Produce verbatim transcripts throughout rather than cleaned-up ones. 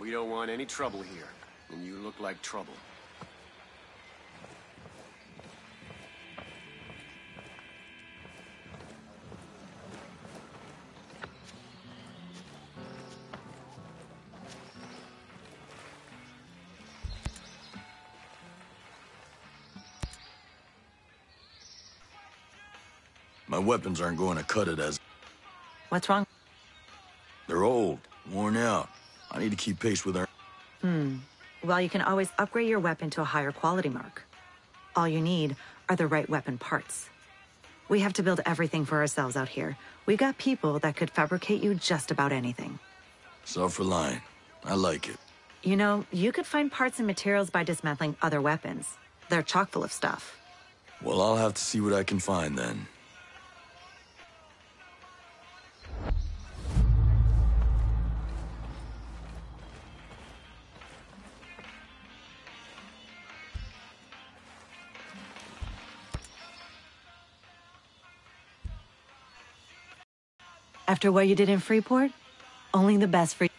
We don't want any trouble here, and you look like trouble. My weapons aren't going to cut it as... What's wrong? They're old, worn out. I need to keep pace with our... Hmm. Well, you can always upgrade your weapon to a higher quality mark. All you need are the right weapon parts. We have to build everything for ourselves out here. We got people that could fabricate you just about anything. Self-reliant. I like it. You know, you could find parts and materials by dismantling other weapons. They're chock full of stuff. Well, I'll have to see what I can find then. After what you did in Freeport, only the best for you.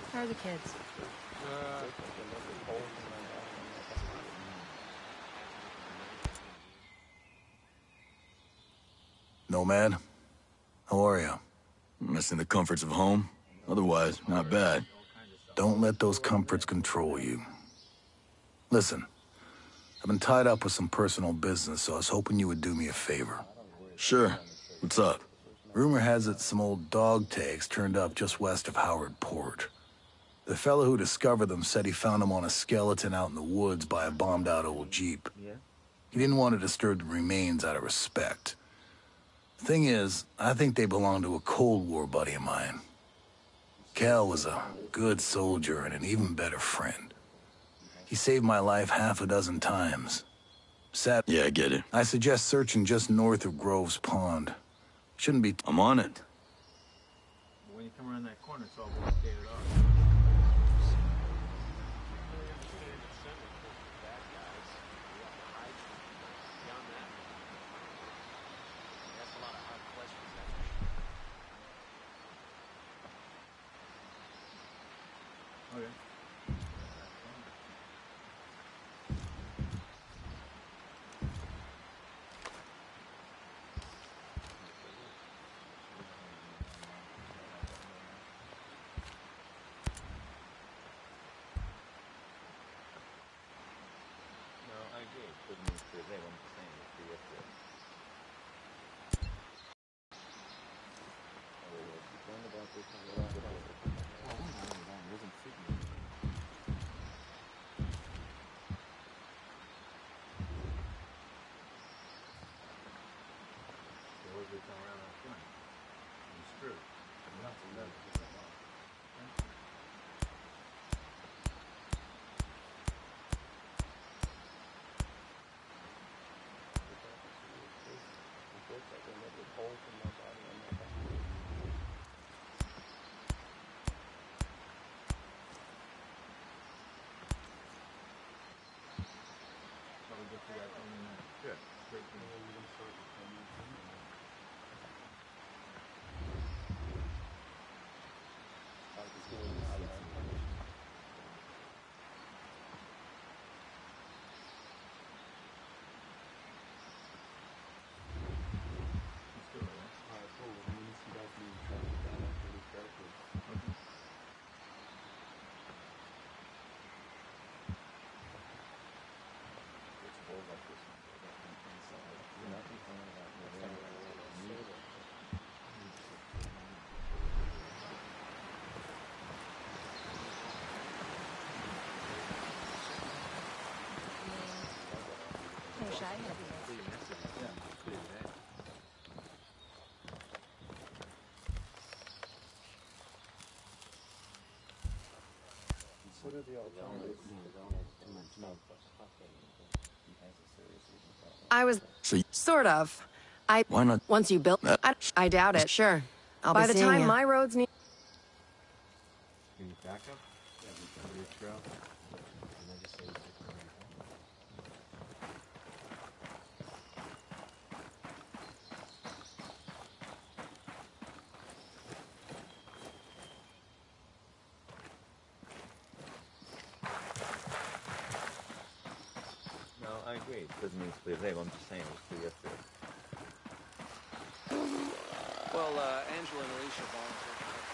How are the kids? Nomad, how are you? Missing the comforts of home? Otherwise, not bad. Don't let those comforts control you. Listen, I've been tied up with some personal business, so I was hoping you would do me a favor. Sure. What's up? Rumor has it some old dog tags turned up just west of Howard Port. The fellow who discovered them said he found them on a skeleton out in the woods by a bombed-out old Jeep. He didn't want to disturb the remains out of respect. Thing is, I think they belong to a Cold War buddy of mine. Cal was a good soldier and an even better friend. He saved my life half a dozen times. Sad. Yeah, I get it. I suggest searching just north of Groves Pond. Shouldn't be. I'm on it. When you come around that corner, it's all blockaded off. Okay. What are the alternatives? I was So, sort of. I why not? once you built, Uh, I, I doubt it. Sure. I'll By be the seeing time ya. my roads need. Can you back up? Yeah, we can do a trail. And then just say we take the right. No, I agree. It doesn't mean it's clear today, but I'm just saying it was clear yesterday. Well, uh, Angela and Alicia volunteered.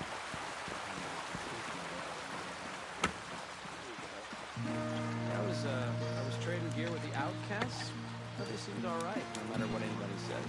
I was, uh, I was trading gear with the Outcasts, but they seemed all right, no matter what anybody says.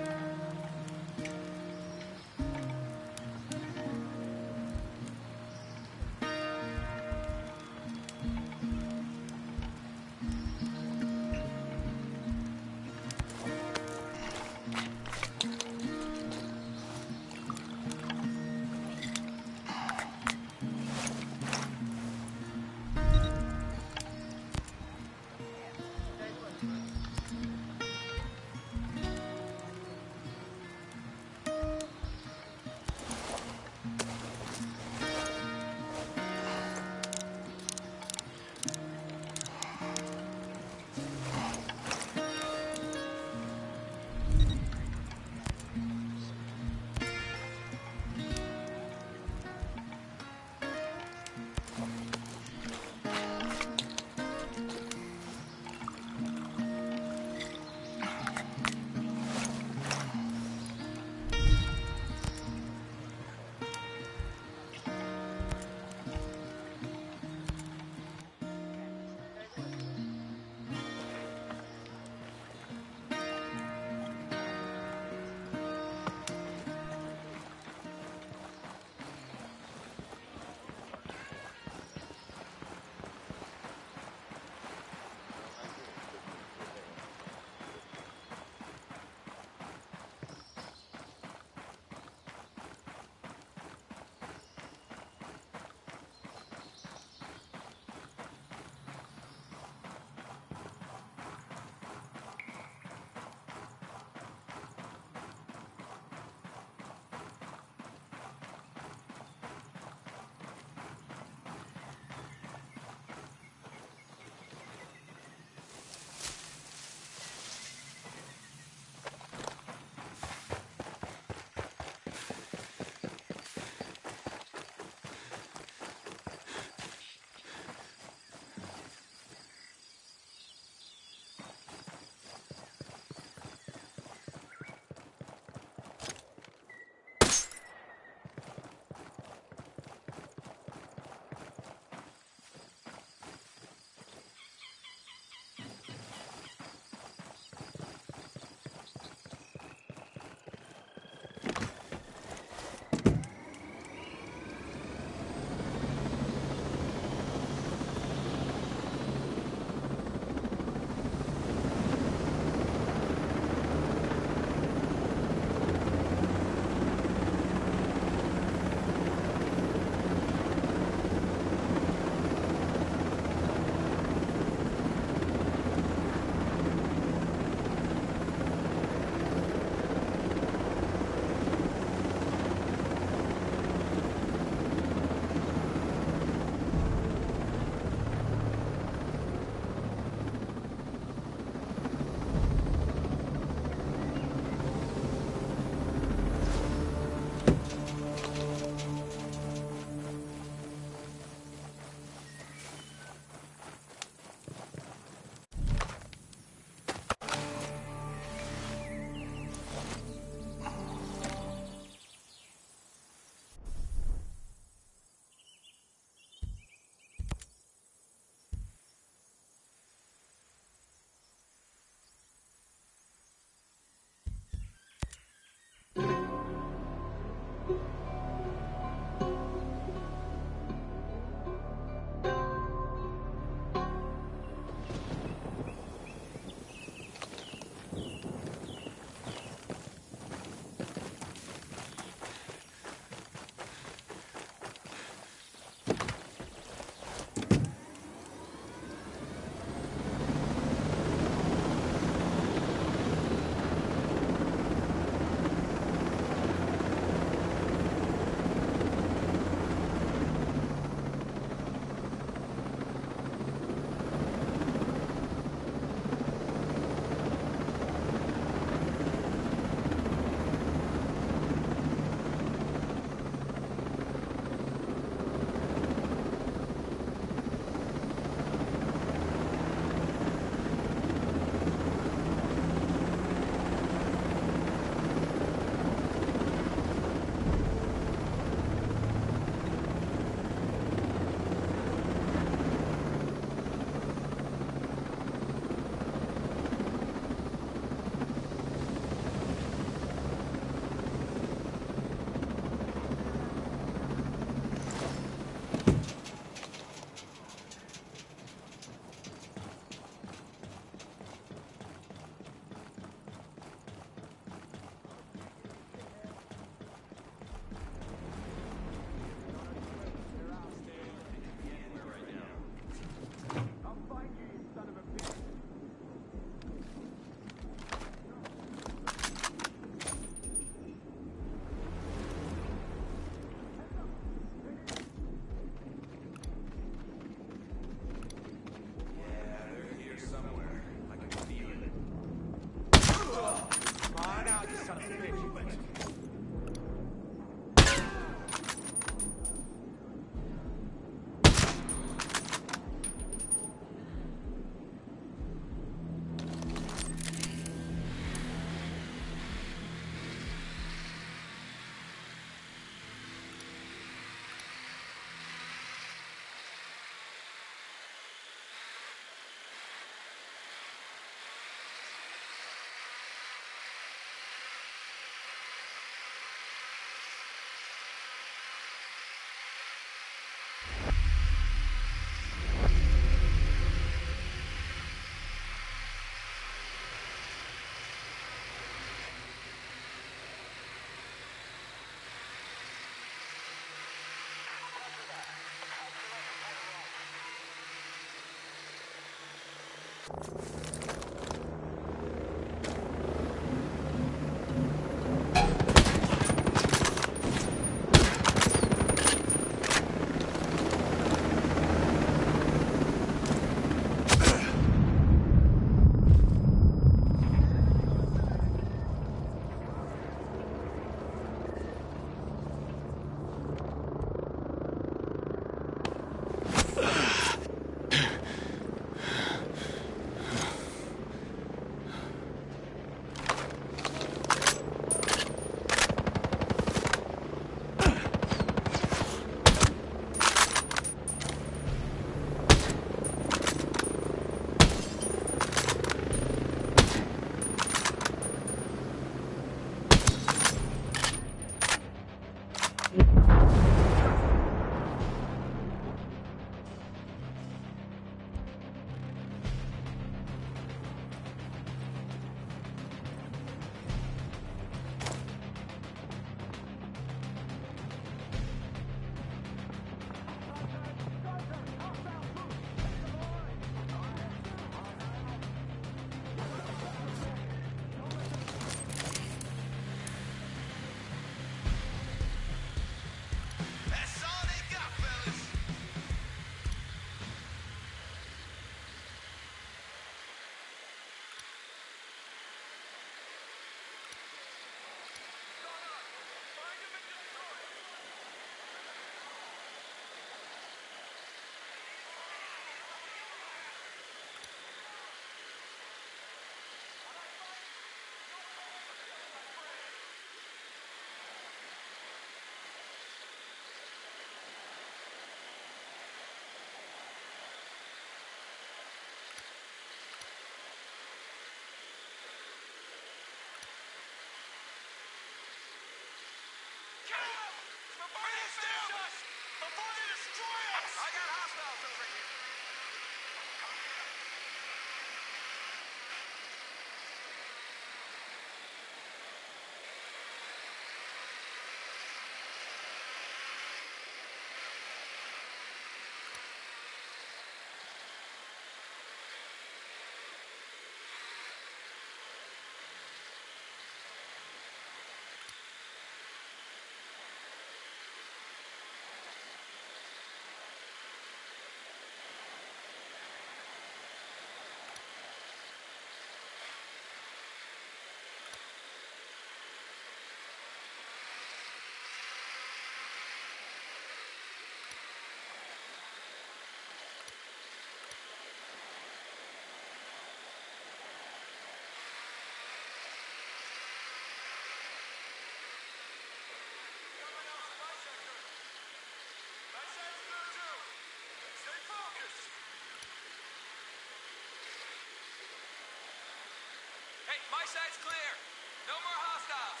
Hey, my side's clear. No more hostiles.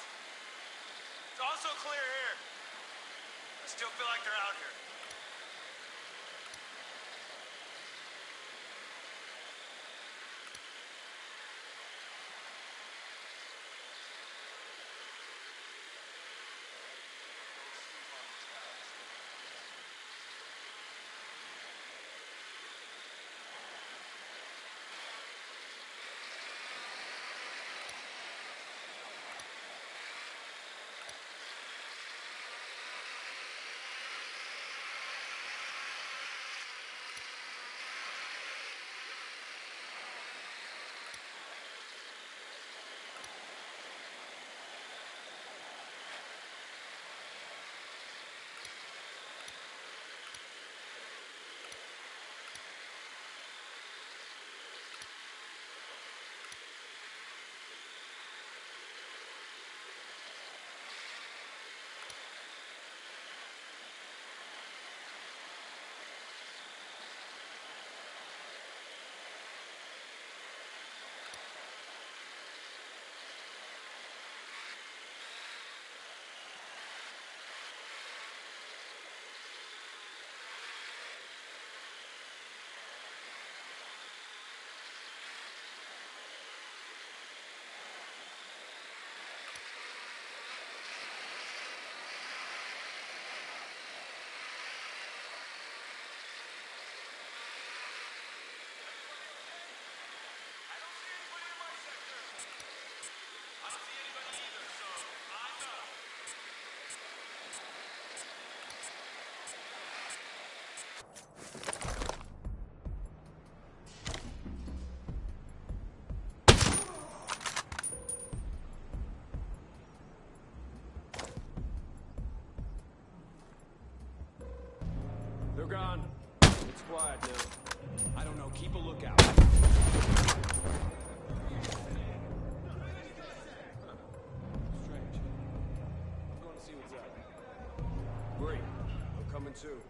It's also clear here. I still feel like they're out here. gone. It's quiet now. I don't know. Keep a lookout. Strange. I'm going to see what's up. Bree, I'm coming too.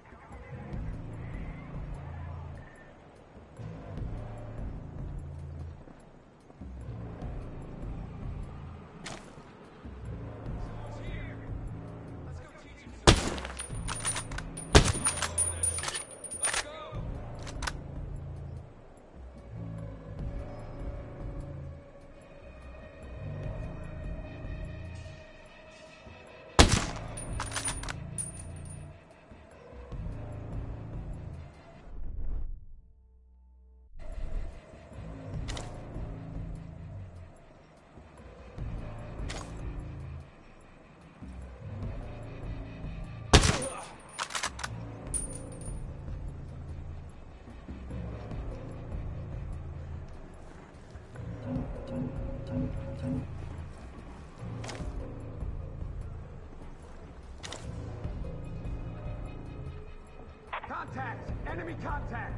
Contact! Enemy contact!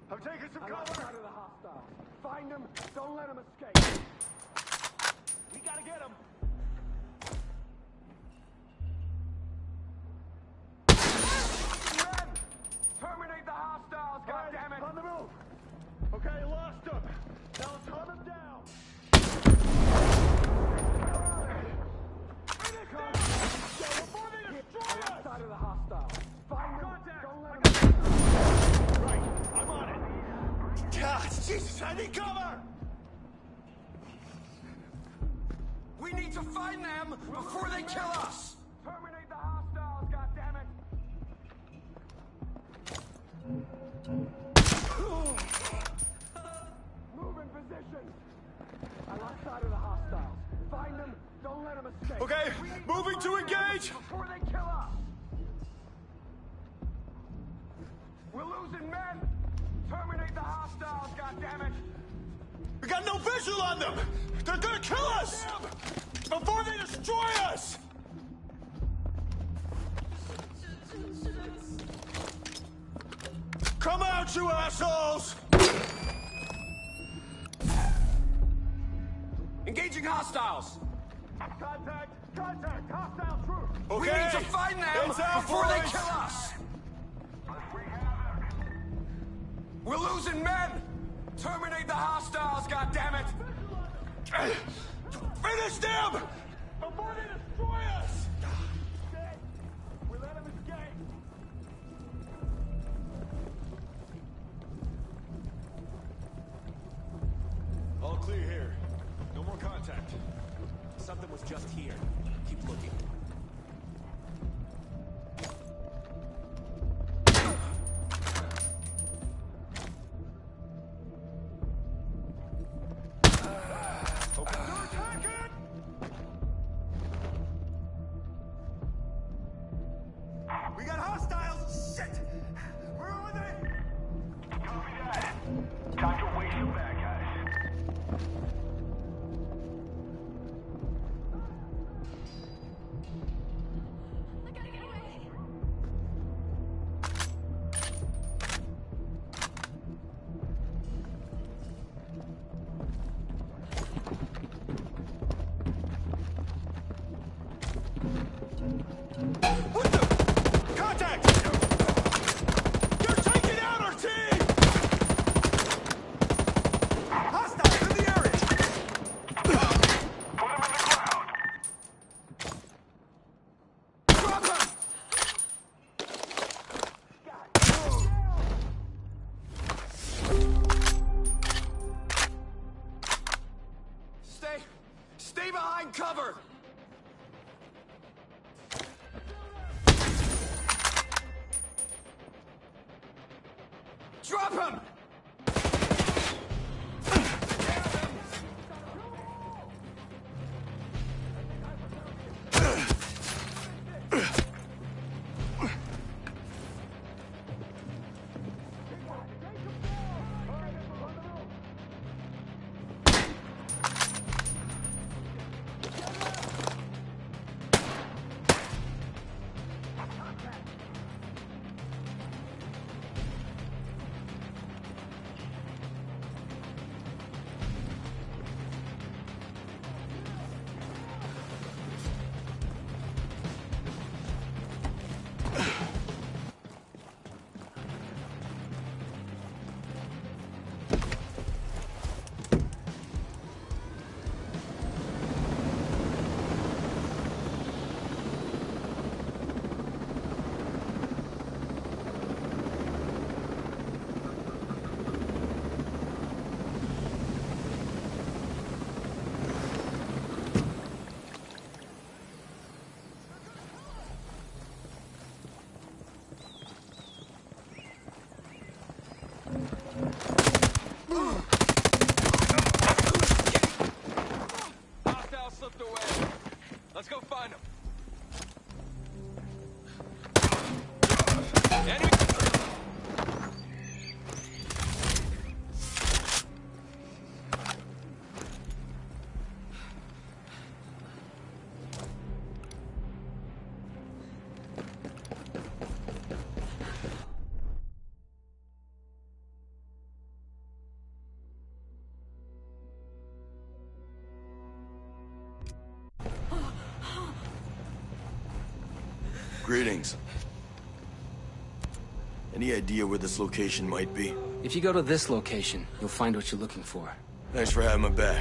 I'm taking some cover! Out of the hostiles. Find them, don't let them escape. We gotta get them. Men! Terminate the hostiles, goddammit! On the move! Okay, lost them. Now let's hunt them down. Finish them! Before they destroy us! Outside of the hostiles. Find them, don't let them... Right, I'm on it. God, Jesus, I need cover! We need to find them before they kill us! Terminate the hostiles, goddammit! Move in position! I lost sight of the hostiles. Find them, don't let them escape. Okay, moving to engage! Before they kill us! We're losing men! Terminate the hostiles, goddammit! We got no visual on them! They're gonna kill us! Before they destroy us! Come out, you assholes! Engaging hostiles! Contact! Contact! Hostile troops! Okay. We need to find them before boys. They kill us! We're losing men! Terminate the hostiles, goddammit! Finish them! Before they destroy us! We let them escape! All clear here. No more contact. Something was just here. Keep looking. We got hostiles! Shit! Where are they? Copy that. Time to waste some bad guys. I gotta get away! What the? Contact! You're taking out our team! Hostiles in the area! Put them in the ground! Drop him! Stay... Stay behind cover! Drop him! Greetings. Any idea where this location might be? If you go to this location, you'll find what you're looking for. Thanks for having my back.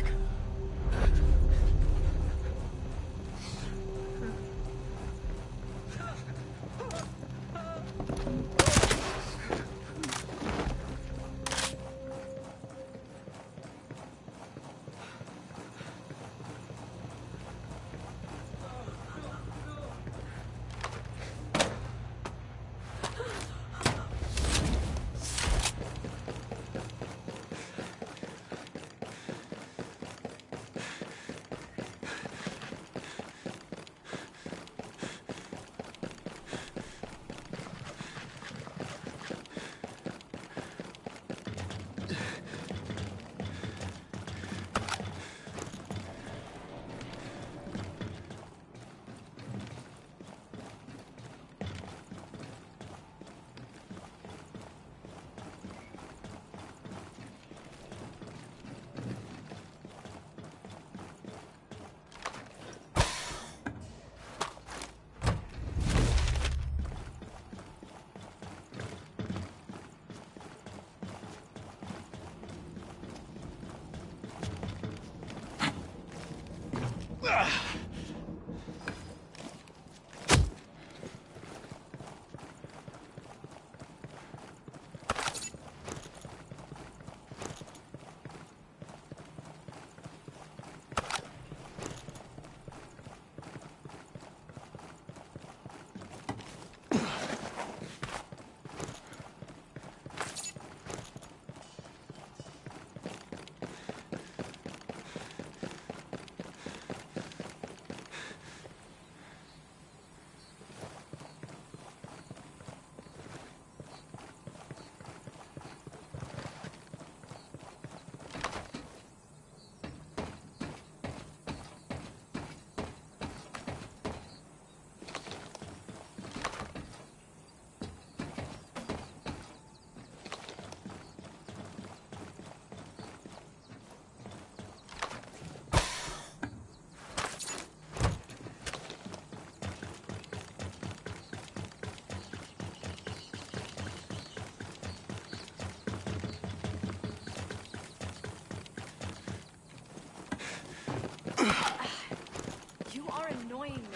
You are annoying me.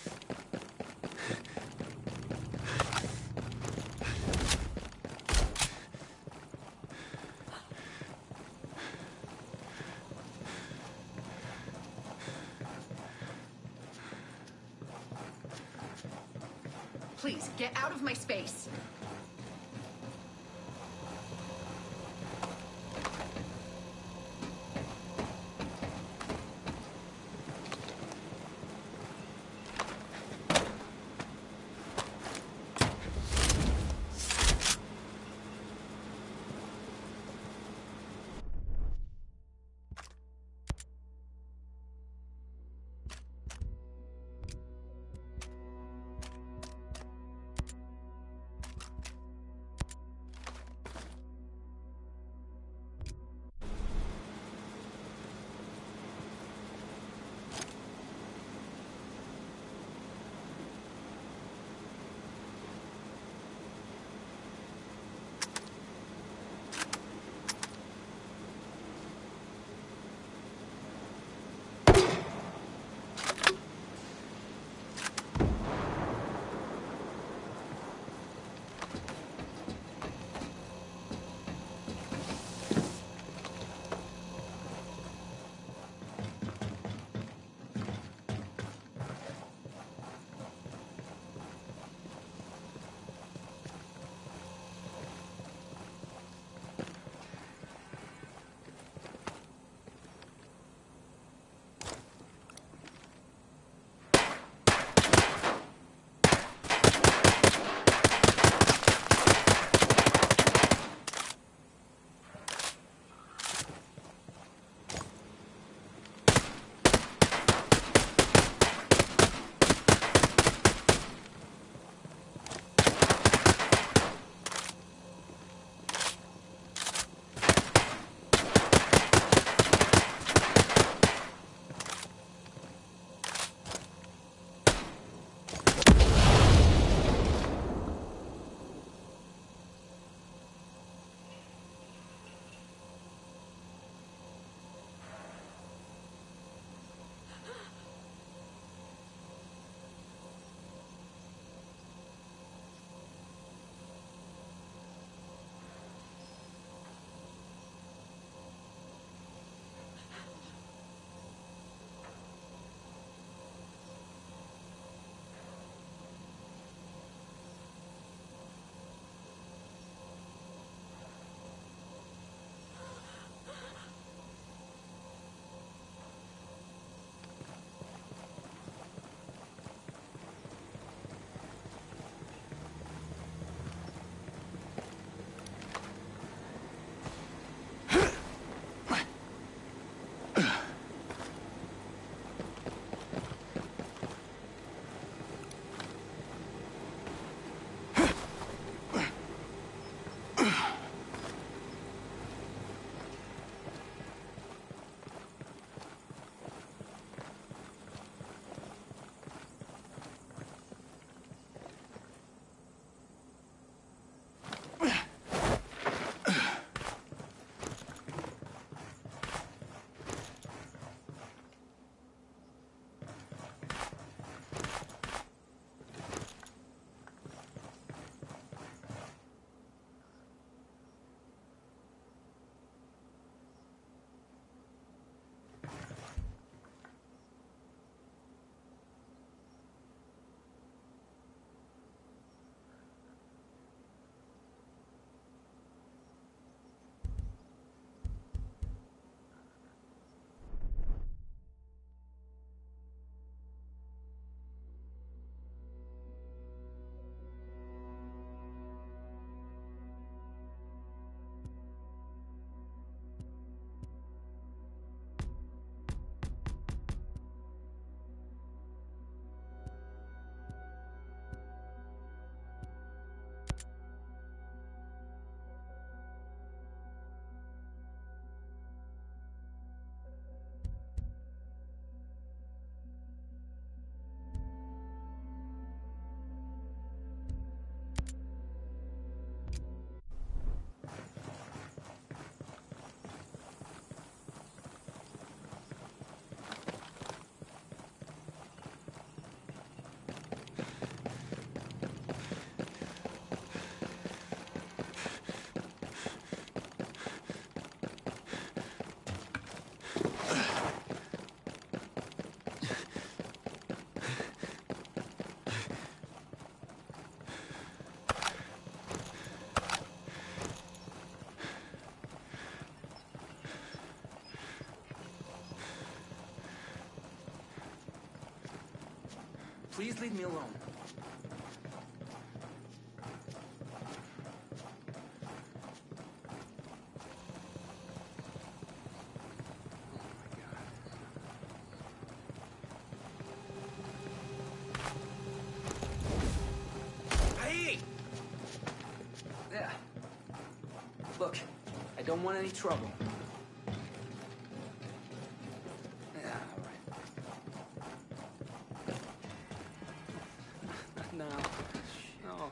Please, get out of my space. Please leave me alone. Hey! Yeah. Look, I don't want any trouble. Yeah, all right. No. No.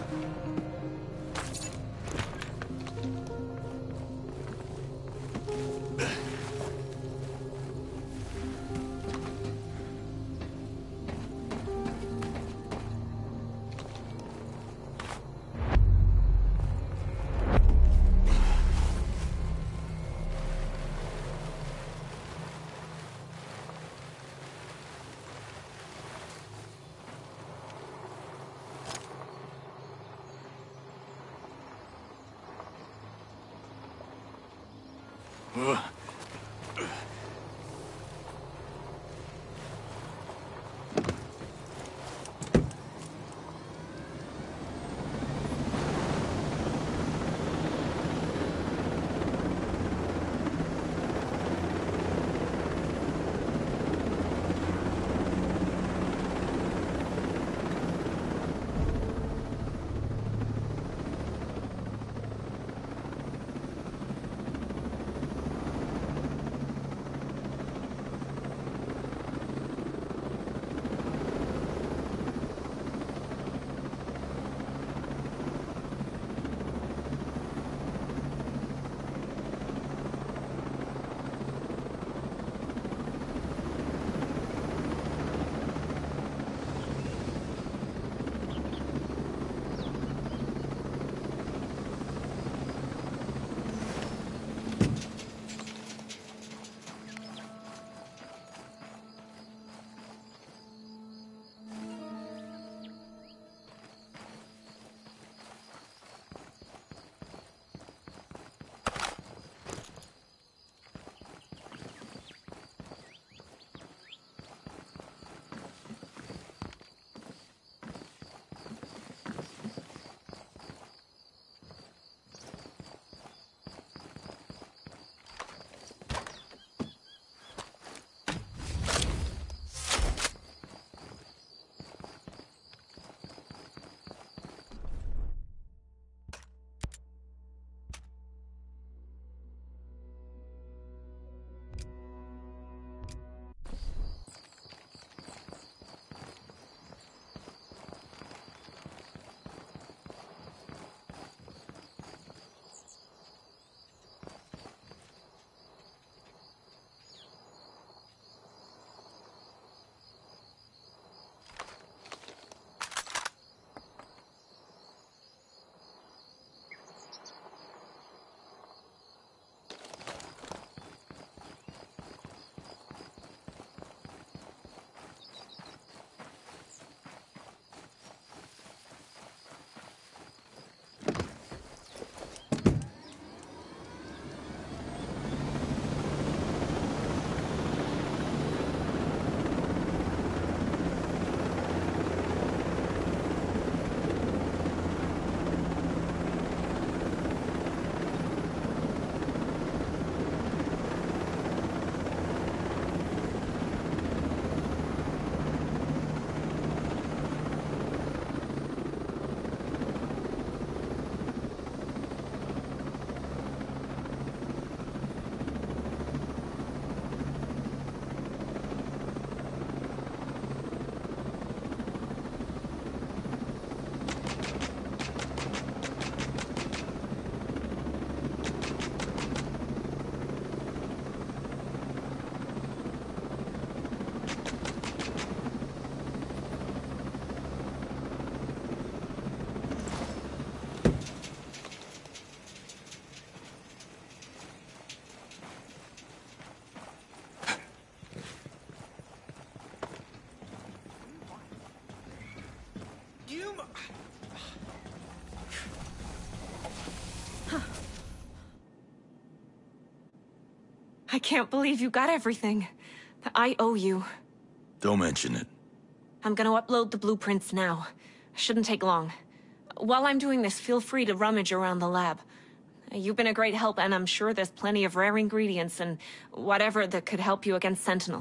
I can't believe you got everything. I owe you. Don't mention it. I'm gonna upload the blueprints now. Shouldn't take long. While I'm doing this, feel free to rummage around the lab. You've been a great help, and I'm sure there's plenty of rare ingredients and whatever that could help you against Sentinel.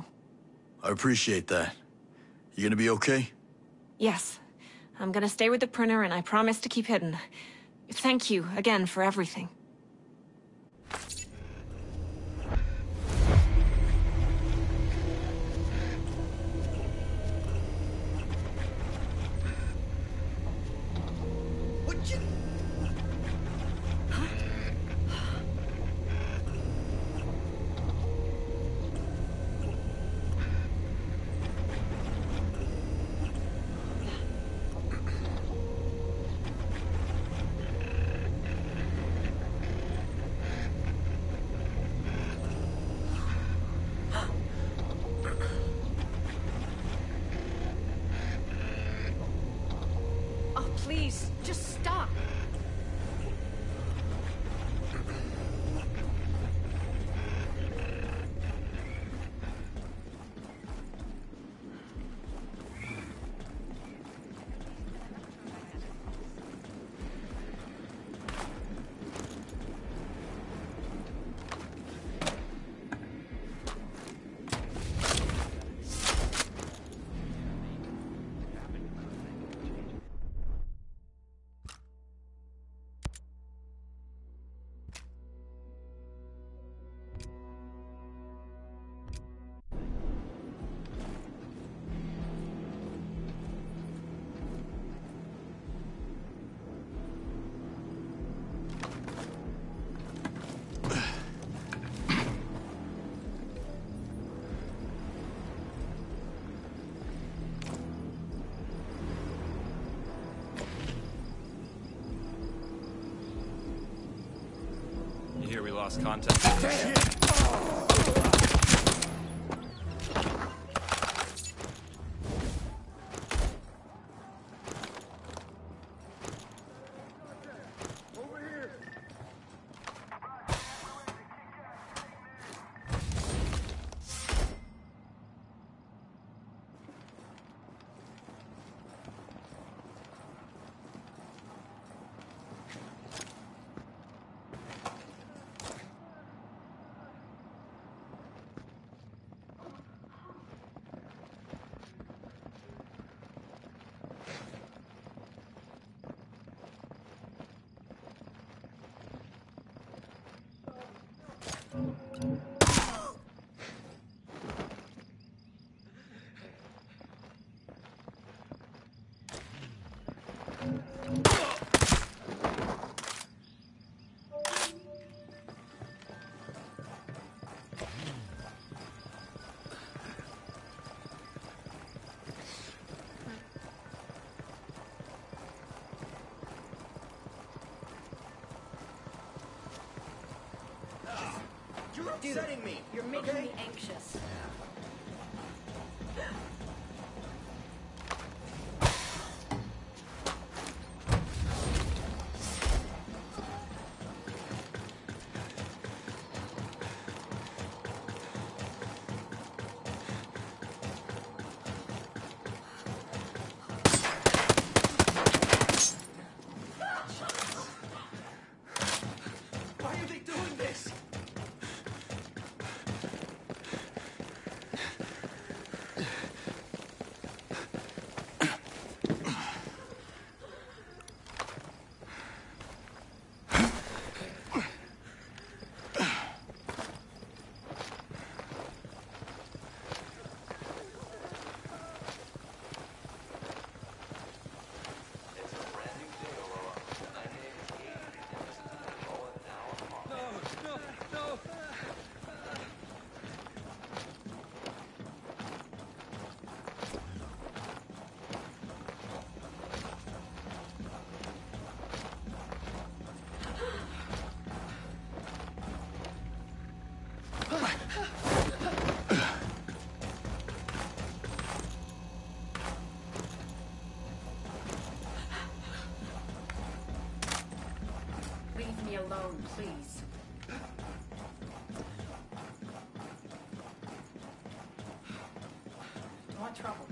I appreciate that. You gonna be okay? Yes. I'm gonna stay with the printer, and I promise to keep hidden. Thank you again for everything. Oh, please, just stop. You hear we lost contact? Damn! You're upsetting me. You're making okay? me anxious. Why are they doing this? Leave me alone, please. Don't want trouble.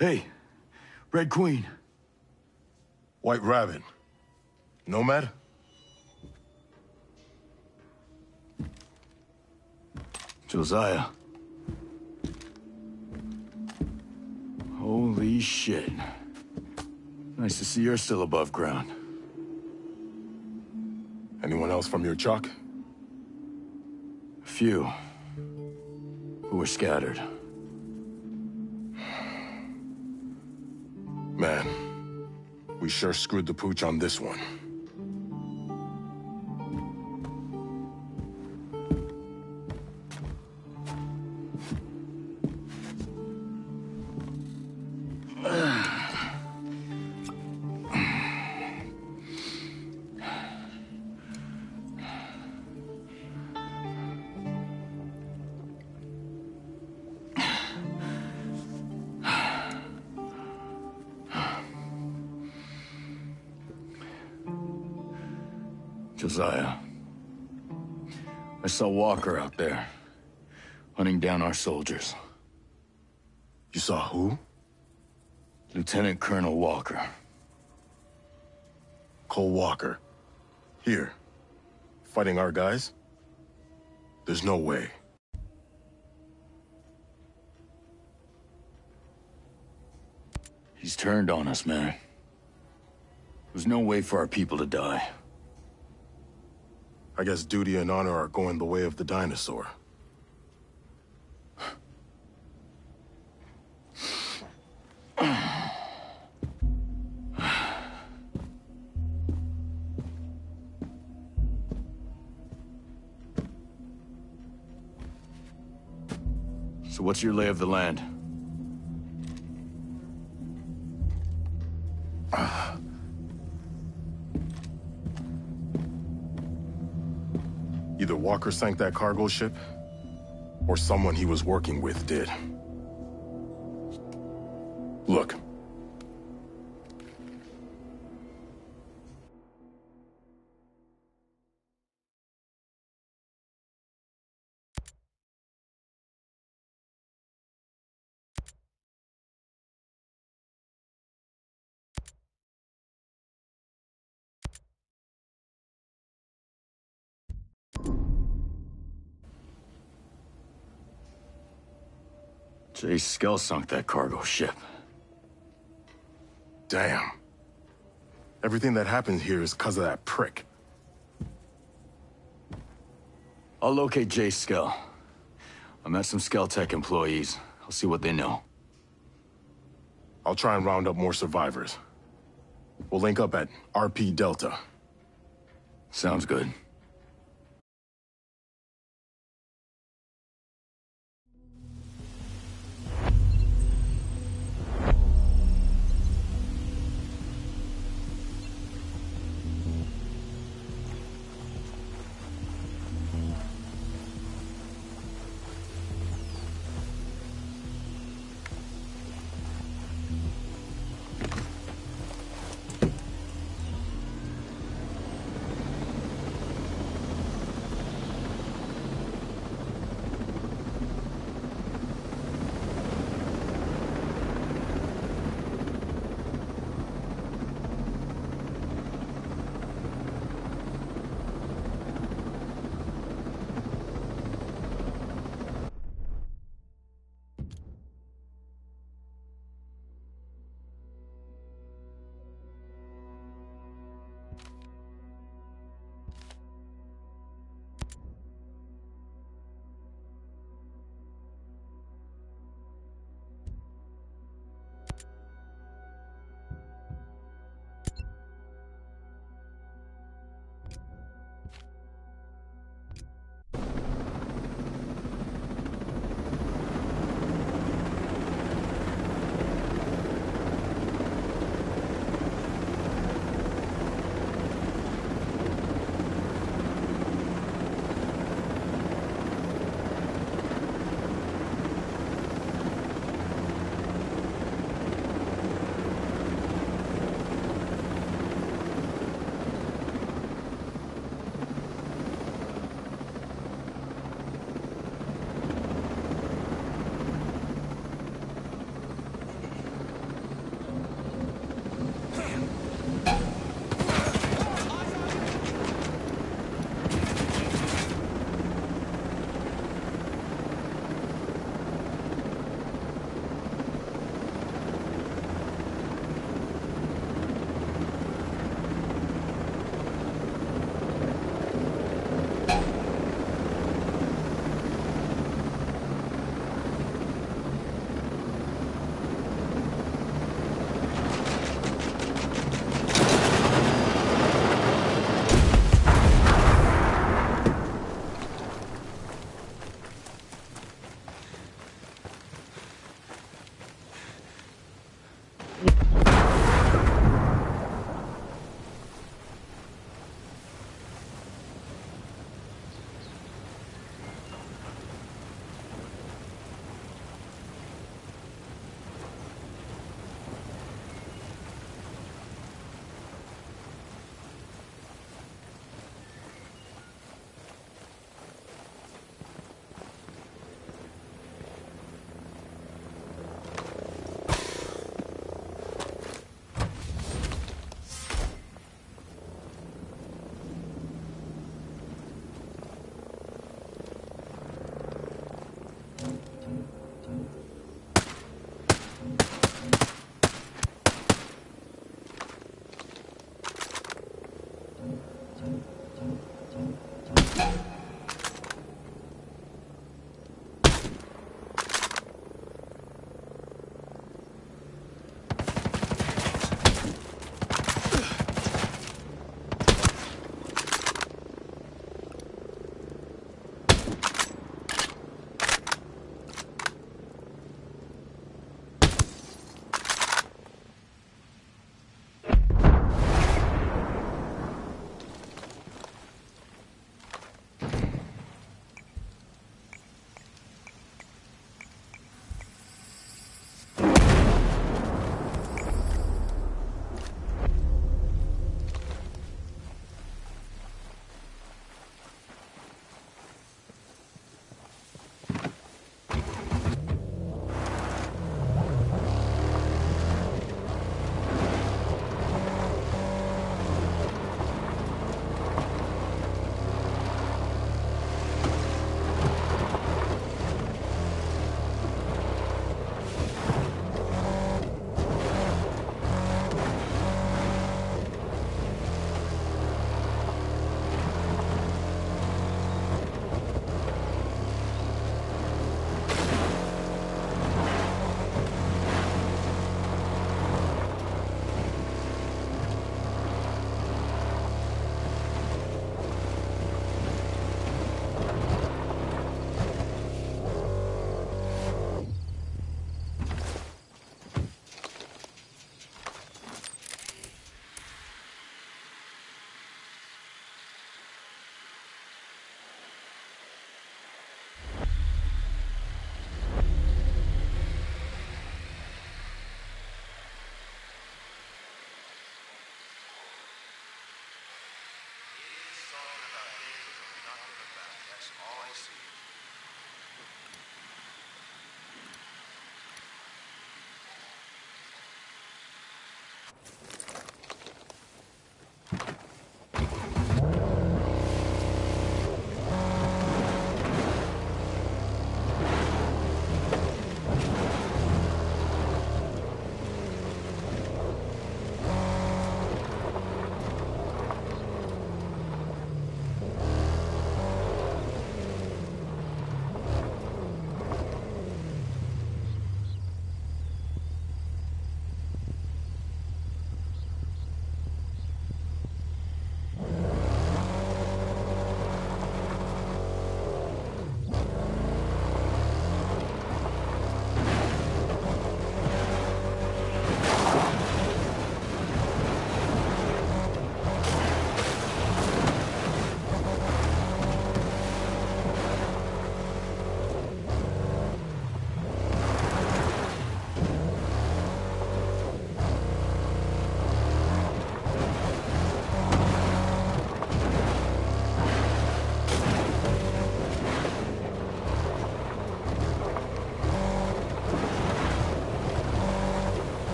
Hey, Red Queen. White Rabbit. Nomad? Josiah. Holy shit. Nice to see you're still above ground. Anyone else from your chalk? A few. Who were scattered. Man, we sure screwed the pooch on this one. Josiah. I saw Walker out there, hunting down our soldiers. You saw who? Lieutenant Colonel Walker. Cole Walker. Here. Fighting our guys? There's no way. He's turned on us, man. There's no way for our people to die. I guess duty and honor are going the way of the dinosaur. So what's your lay of the land? Either Walker sank that cargo ship, or someone he was working with did. Look. Jay Skell sunk that cargo ship. Damn. Everything that happened here is because of that prick. I'll locate Jay Skell. I met some Skell-Tech employees. I'll see what they know. I'll try and round up more survivors. We'll link up at R P Delta. Sounds good.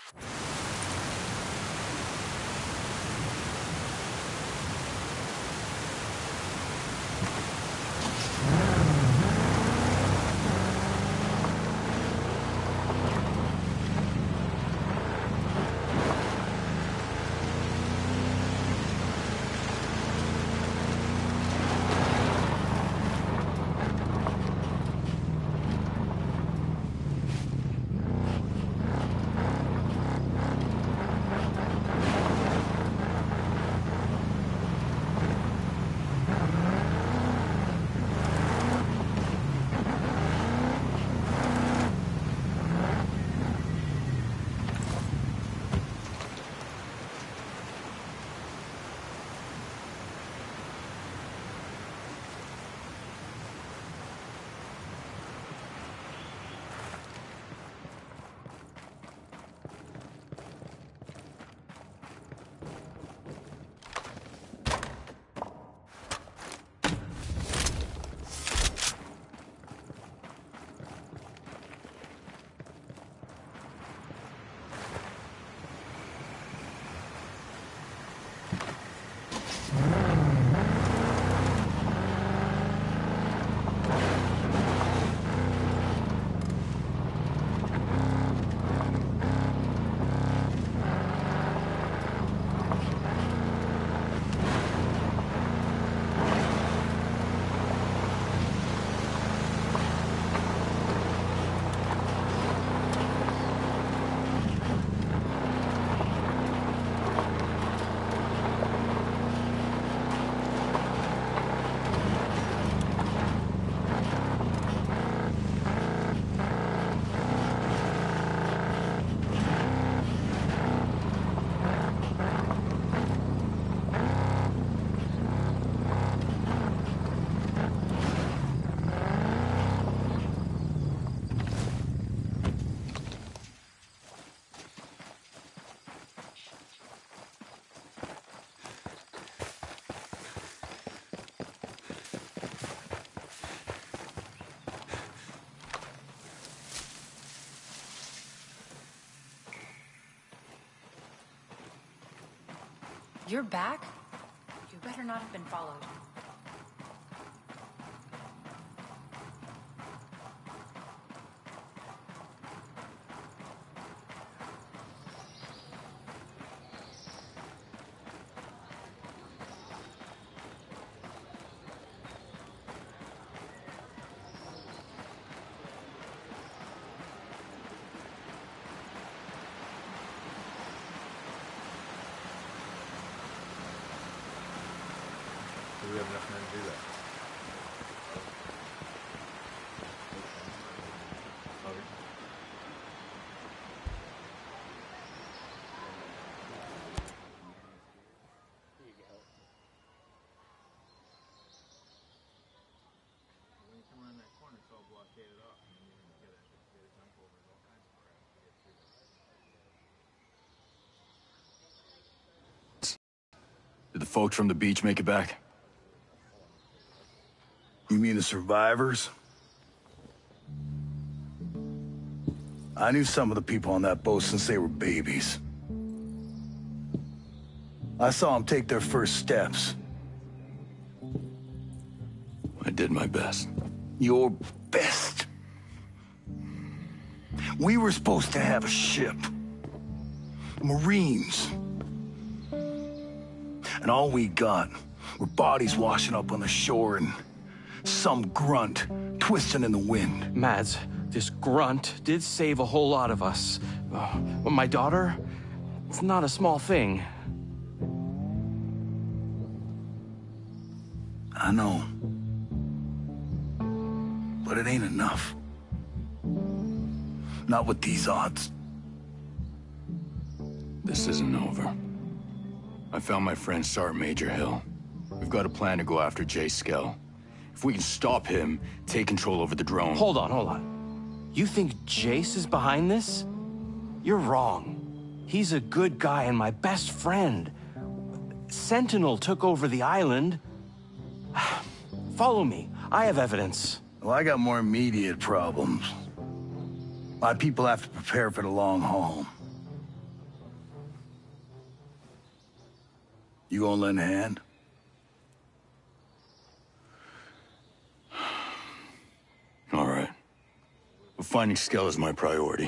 You're back? You better not have been followed. Do we have enough men to do that? Okay. Here you go. When you come around that corner, it's all blockaded off, and then you're gonna get a get a jump over and all kinds of crap to get through that. Did the folks from the beach make it back? You mean the survivors? I knew some of the people on that boat since they were babies. I saw them take their first steps. I did my best. Your best. We were supposed to have a ship. Marines. And all we got were bodies washing up on the shore and some grunt twisting in the wind. Mads, this grunt did save a whole lot of us. Uh, but my daughter, it's not a small thing. I know. But it ain't enough. Not with these odds. This isn't over. I found my friend Sergeant Major Hill. We've got a plan to go after Jay Skell. If we can stop him, take control over the drone... Hold on, hold on. You think Jace is behind this? You're wrong. He's a good guy and my best friend. Sentinel took over the island. Follow me. I have evidence. Well, I got more immediate problems. My people have to prepare for the long haul. You gonna lend a hand? All right. But finding Skell is my priority.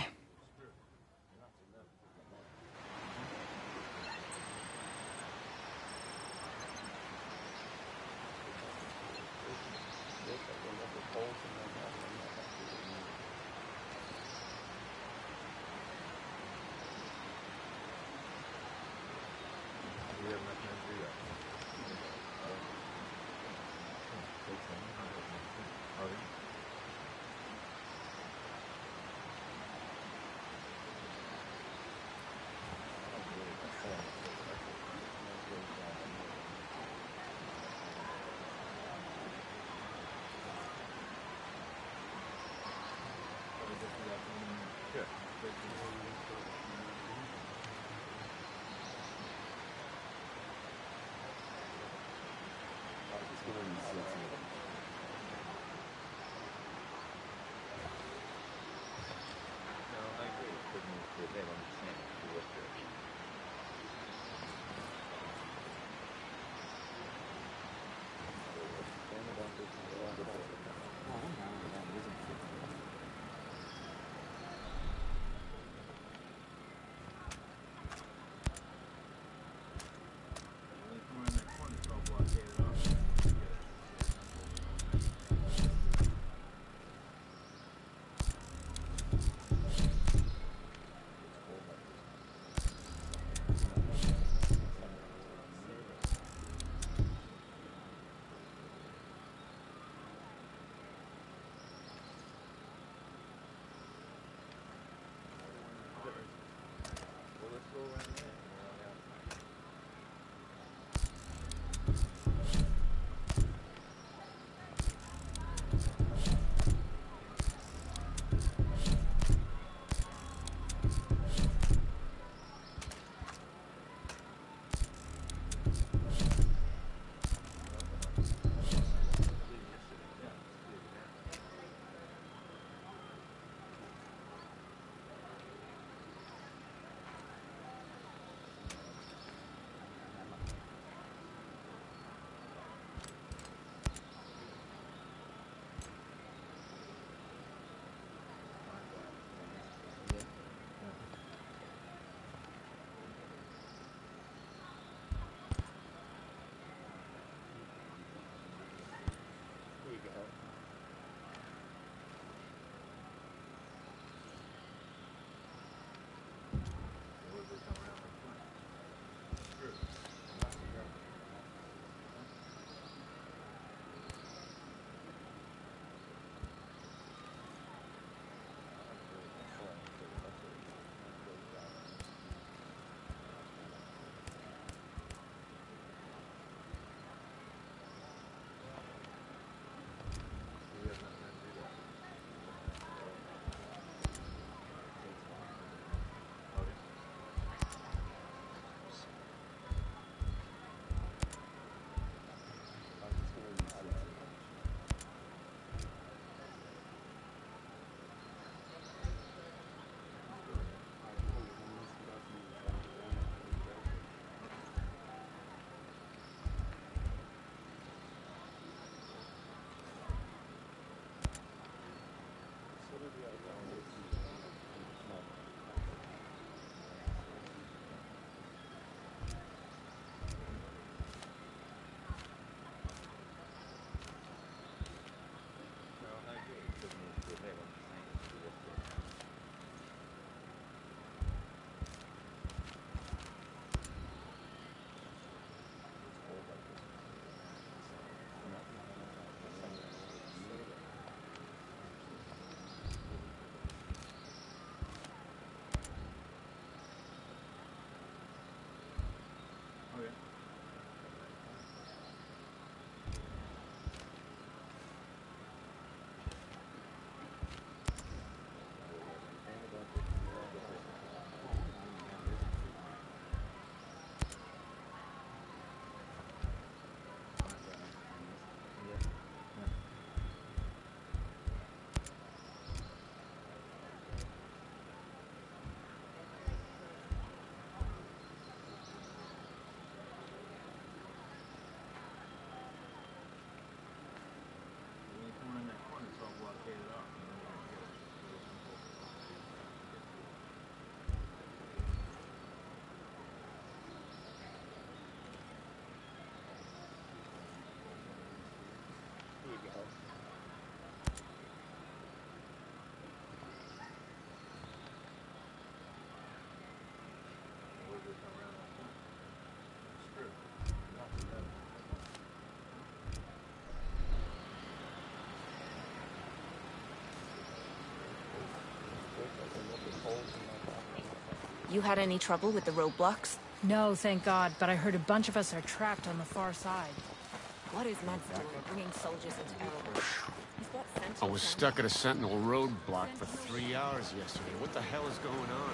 You had any trouble with the roadblocks? No, thank God, but I heard a bunch of us are trapped on the far side. What is Meds doing bringing soldiers into Arrow? He's got I was stuck at a Sentinel roadblock for three hours yesterday. What the hell is going on?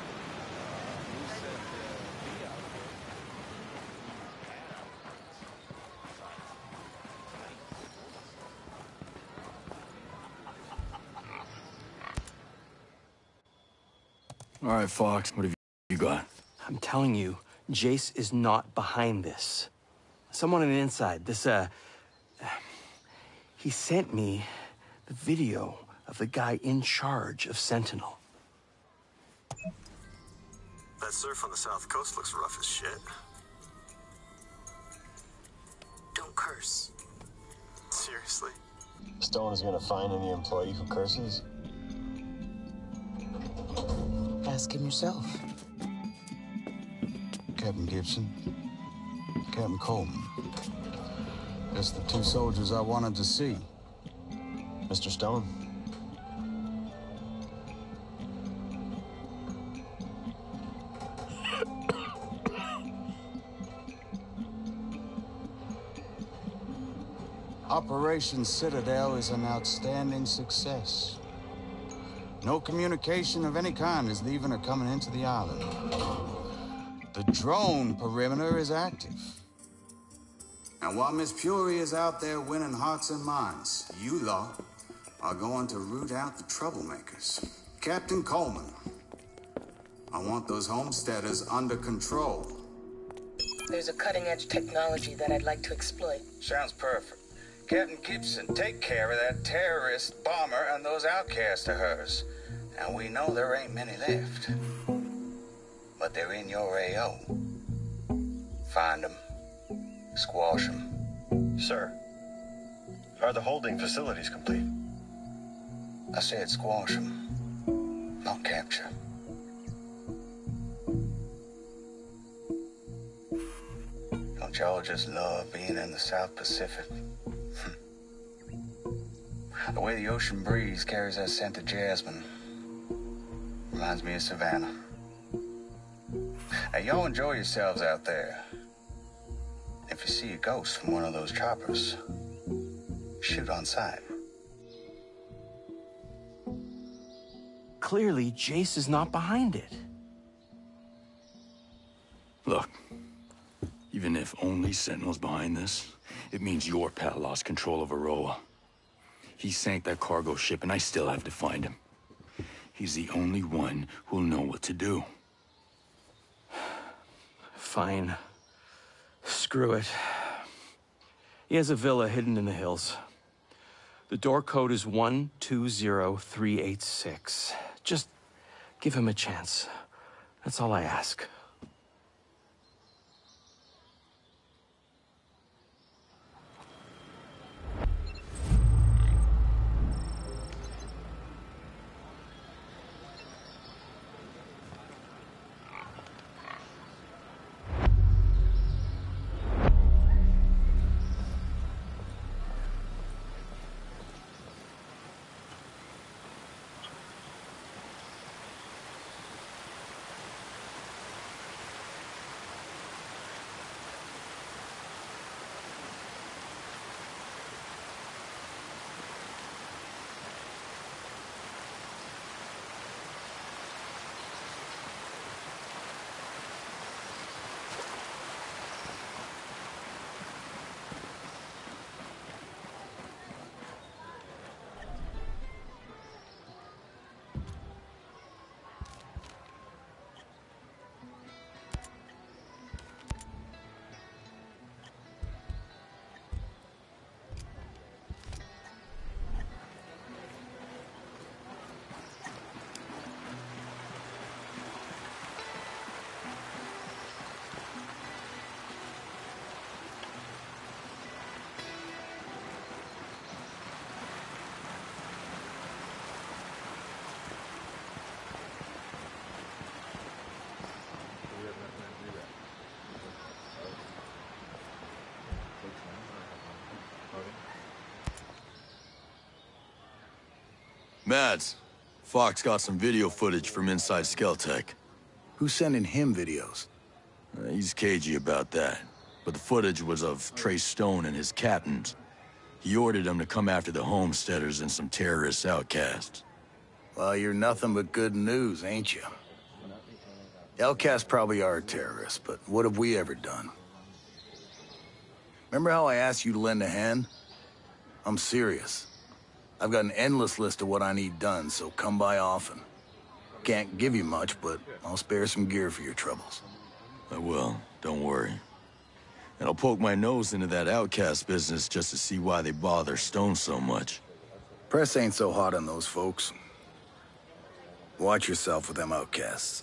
All right, Fox, what have you got? I'm telling you, Jace is not behind this. Someone on the inside, this, uh... he sent me the video of the guy in charge of Sentinel. That surf on the south coast looks rough as shit. Don't curse. Seriously? Stone is gonna find any employee who curses? Ask him yourself. Captain Gibson, Captain Coleman. That's the two soldiers I wanted to see. Mister Stone? Operation Citadel is an outstanding success. No communication of any kind is leaving or coming into the island. The drone perimeter is active. And while Miss Fury is out there winning hearts and minds, you lot are going to root out the troublemakers. Captain Coleman, I want those homesteaders under control. There's a cutting-edge technology that I'd like to exploit. Sounds perfect. Captain Gibson, take care of that terrorist bomber and those outcasts of hers. And we know there ain't many left. But they're in your A O. Find them. Squash them. Sir, are the holding facilities complete? I said squash them, not capture. Don't y'all just love being in the South Pacific? The way the ocean breeze carries that scent of jasmine reminds me of Savannah. Now, y'all enjoy yourselves out there. If you see a ghost from one of those choppers, shoot on sight. Clearly, Jace is not behind it. Look, even if only Sentinel's behind this, it means your pal lost control of Aroa. He sank that cargo ship, and I still have to find him. He's the only one who'll know what to do. Fine. Screw it. He has a villa hidden in the hills. The door code is one two zero three eight six. Just give him a chance. That's all I ask. Mads, Fox got some video footage from inside Skeltech. Who's sending him videos? Uh, he's cagey about that. But the footage was of Trey Stone and his captains. He ordered them to come after the homesteaders and some terrorist outcasts. Well, you're nothing but good news, ain't you? Outcasts probably are terrorists, but what have we ever done? Remember how I asked you to lend a hand? I'm serious. I've got an endless list of what I need done, so come by often. Can't give you much, but I'll spare some gear for your troubles. I will, don't worry. And I'll poke my nose into that outcast business just to see why they bother Stone so much. Press ain't so hot on those folks. Watch yourself with them outcasts.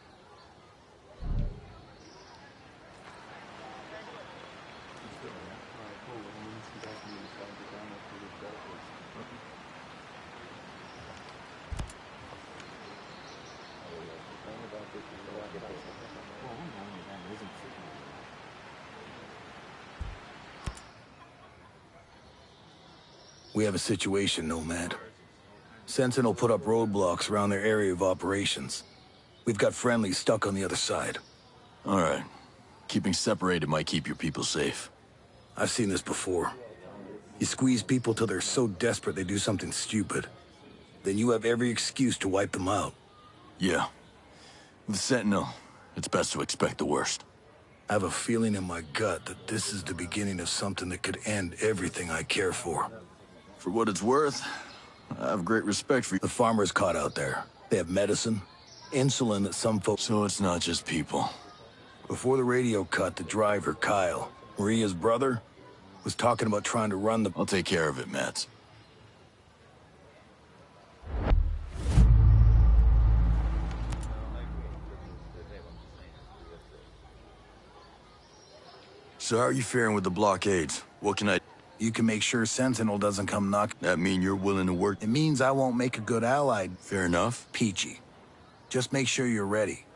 We have a situation, Nomad. Sentinel put up roadblocks around their area of operations. We've got friendlies stuck on the other side. All right. Keeping separated might keep your people safe. I've seen this before. You squeeze people till they're so desperate they do something stupid. Then you have every excuse to wipe them out. Yeah. With Sentinel, it's best to expect the worst. I have a feeling in my gut that this is the beginning of something that could end everything I care for. For what it's worth, I have great respect for you. The farmers caught out there. They have medicine, insulin that some folks... So it's not just people. Before the radio cut, the driver, Kyle, Maria's brother, was talking about trying to run the... I'll take care of it, Matt. So how are you faring with the blockades? What can I... You can make sure Sentinel doesn't come knock. That mean you're willing to work? It means I won't make a good ally. Fair enough. Peachy. Just make sure you're ready.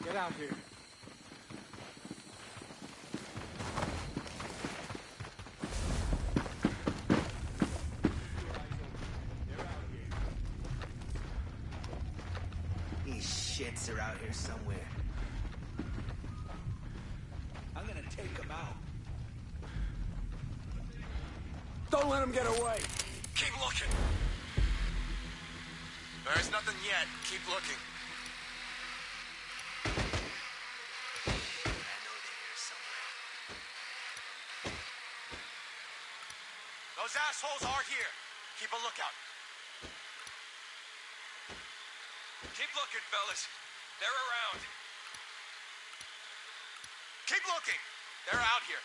Get out here. These shits are out here somewhere. I'm gonna take them out. Don't let him get away. Keep looking. There's nothing yet. Keep looking. I know they're here somewhere. Those assholes are here. Keep a lookout. Keep looking, fellas. They're around. Keep looking. They're out here.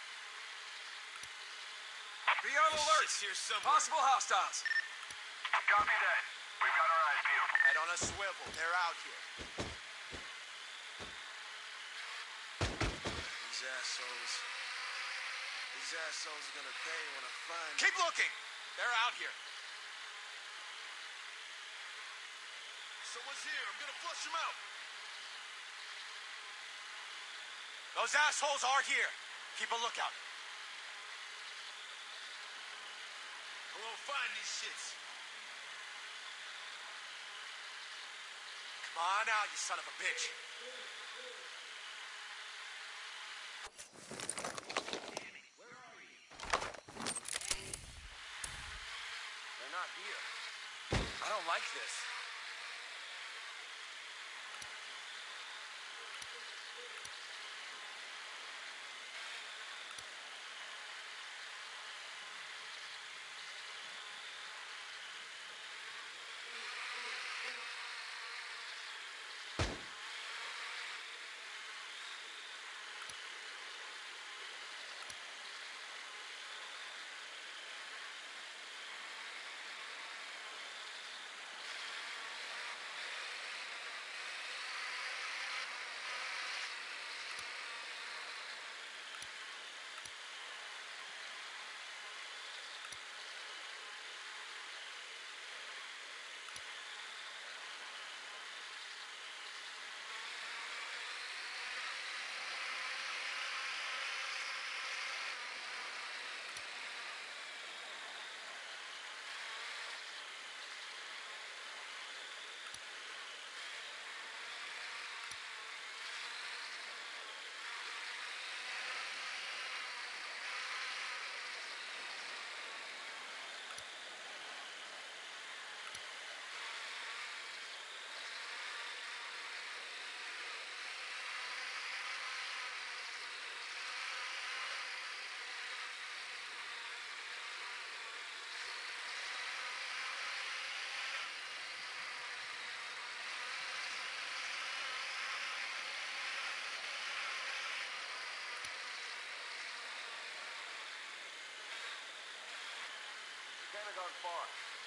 Be on alert. Here somewhere. Possible hostiles. Copy that. We got our eyes peeled. Head on a swivel. They're out here. These assholes. These assholes are gonna pay when I find them. Keep looking. They're out here. Someone's here. I'm gonna flush them out. Those assholes are here. Keep a lookout. I'm gonna find these shits. Come on out, you son of a bitch. Where are you? They're not here. I don't like this. Can't have gone far.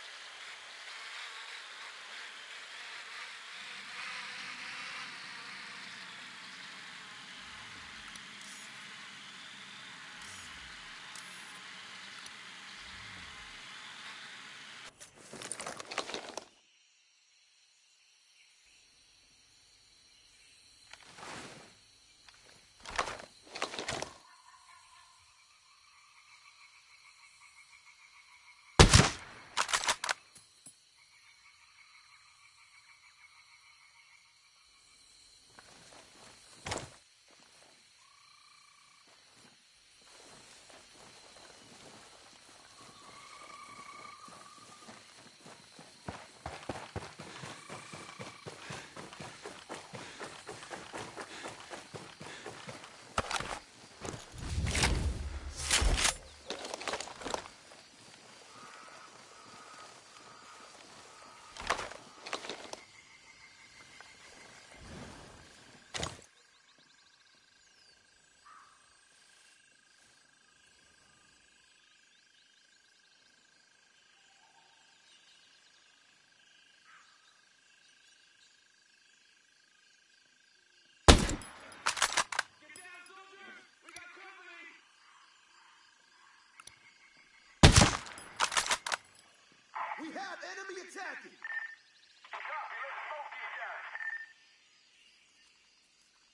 We have enemy attacking! Copy, let's smoke these guys.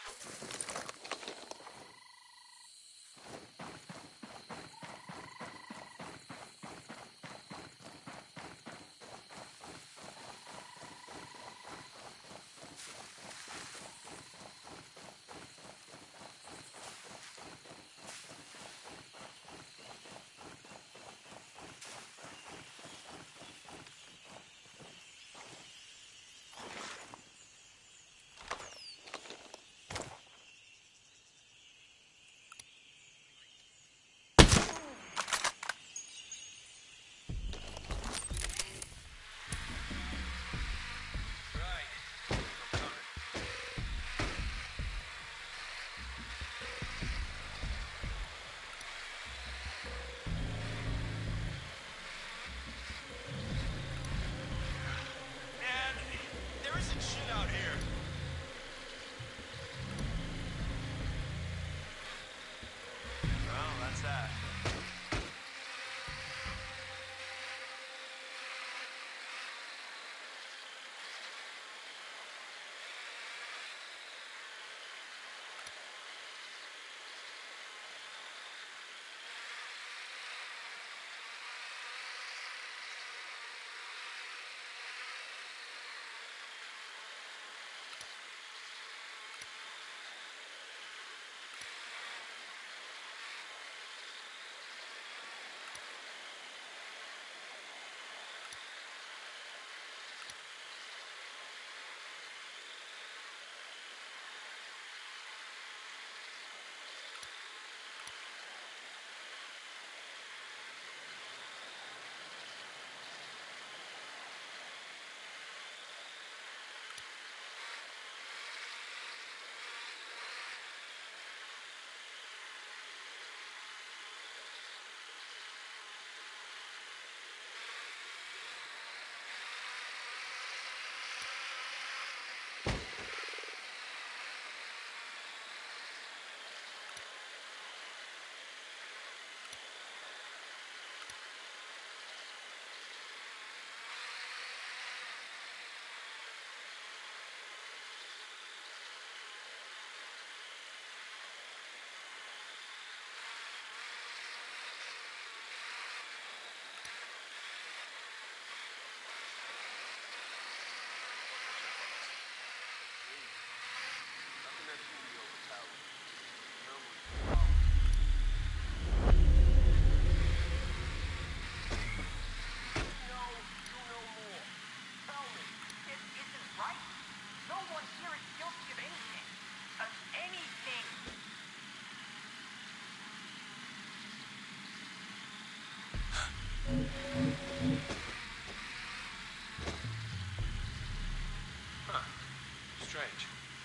Shit out here. Well, that's that. Huh. Strange.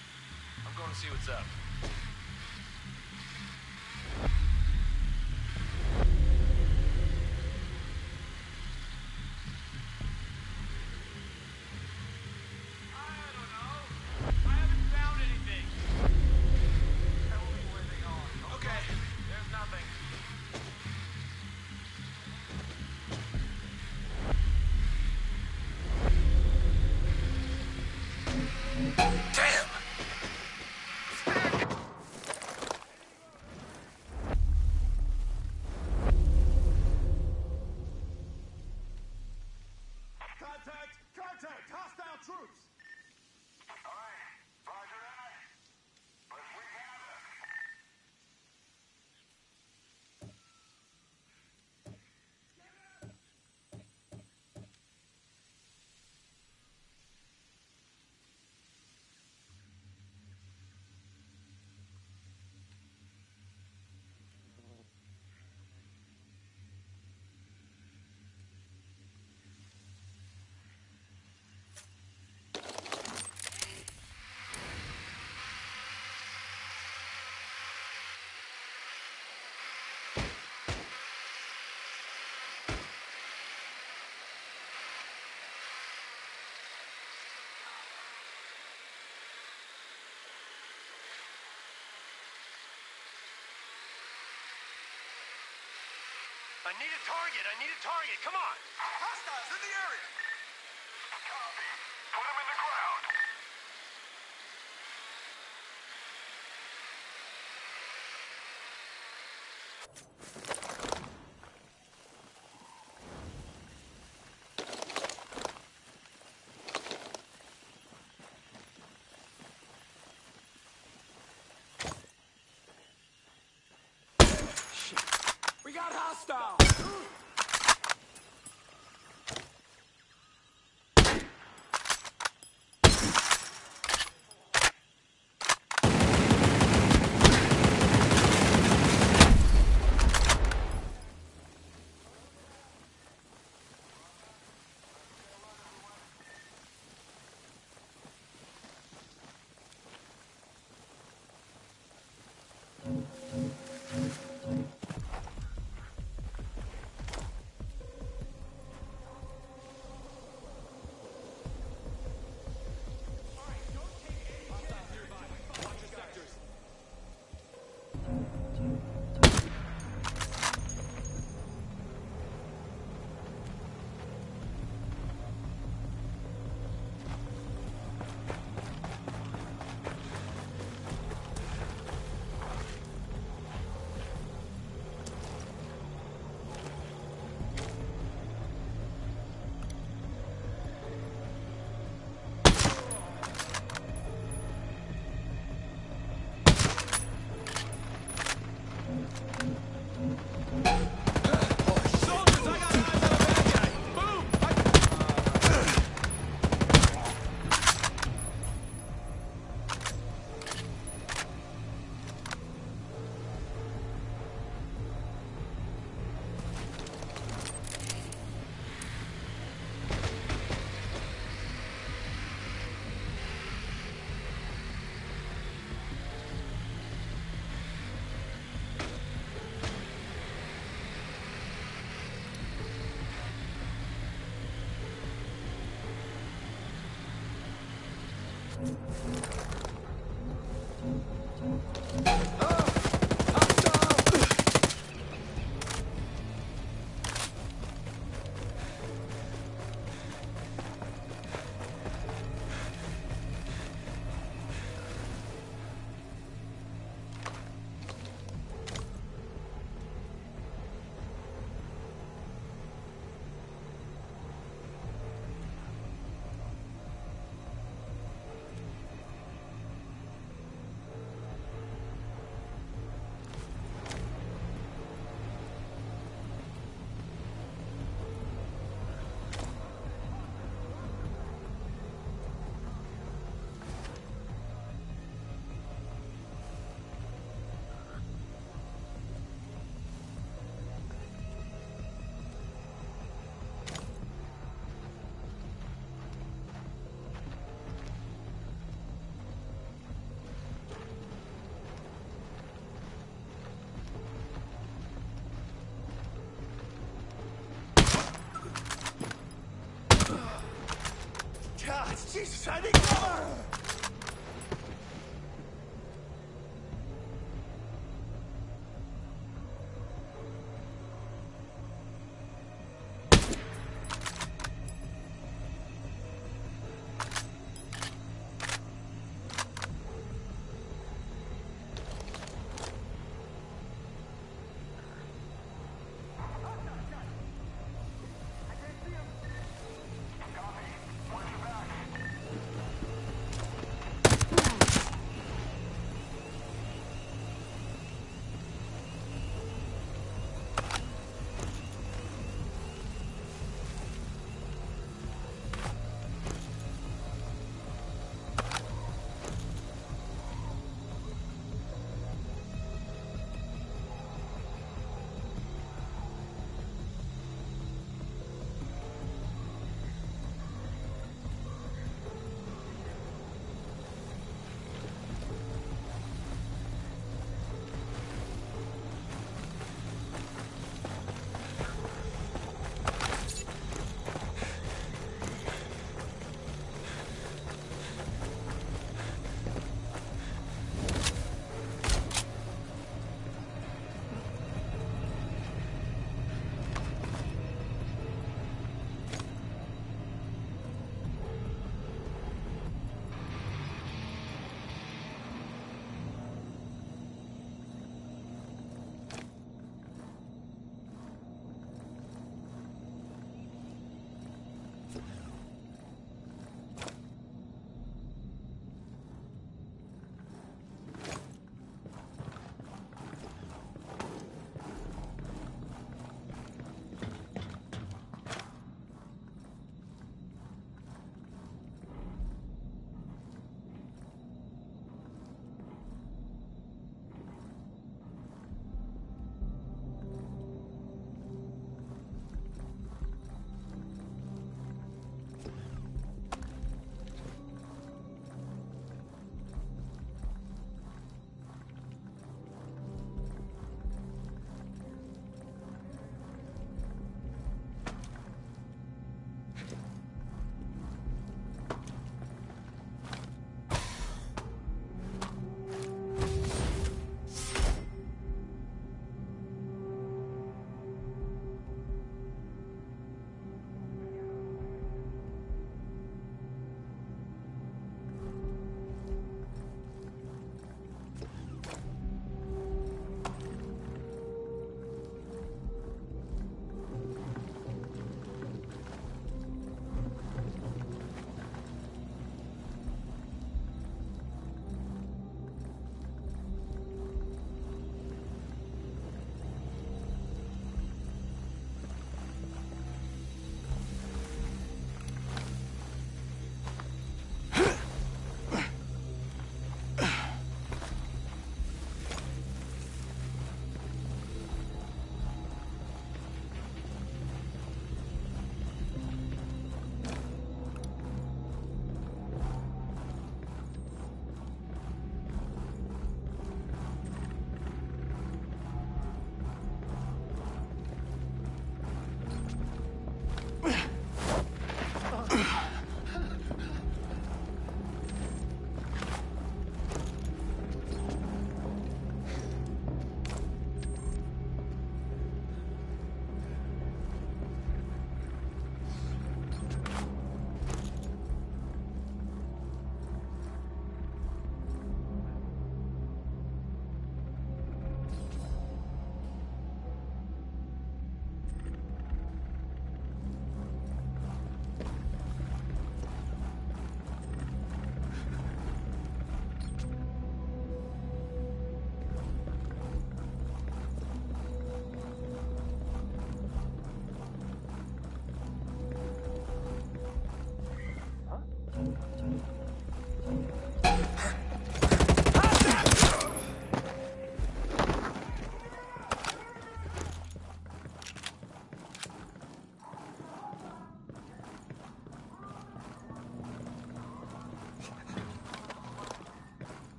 I'm going to see what's up. I need a target. I need a target. Come on. Hostiles in the area. Copy. Put them in the ground. We got hostiles! God, Jesus, I need cover!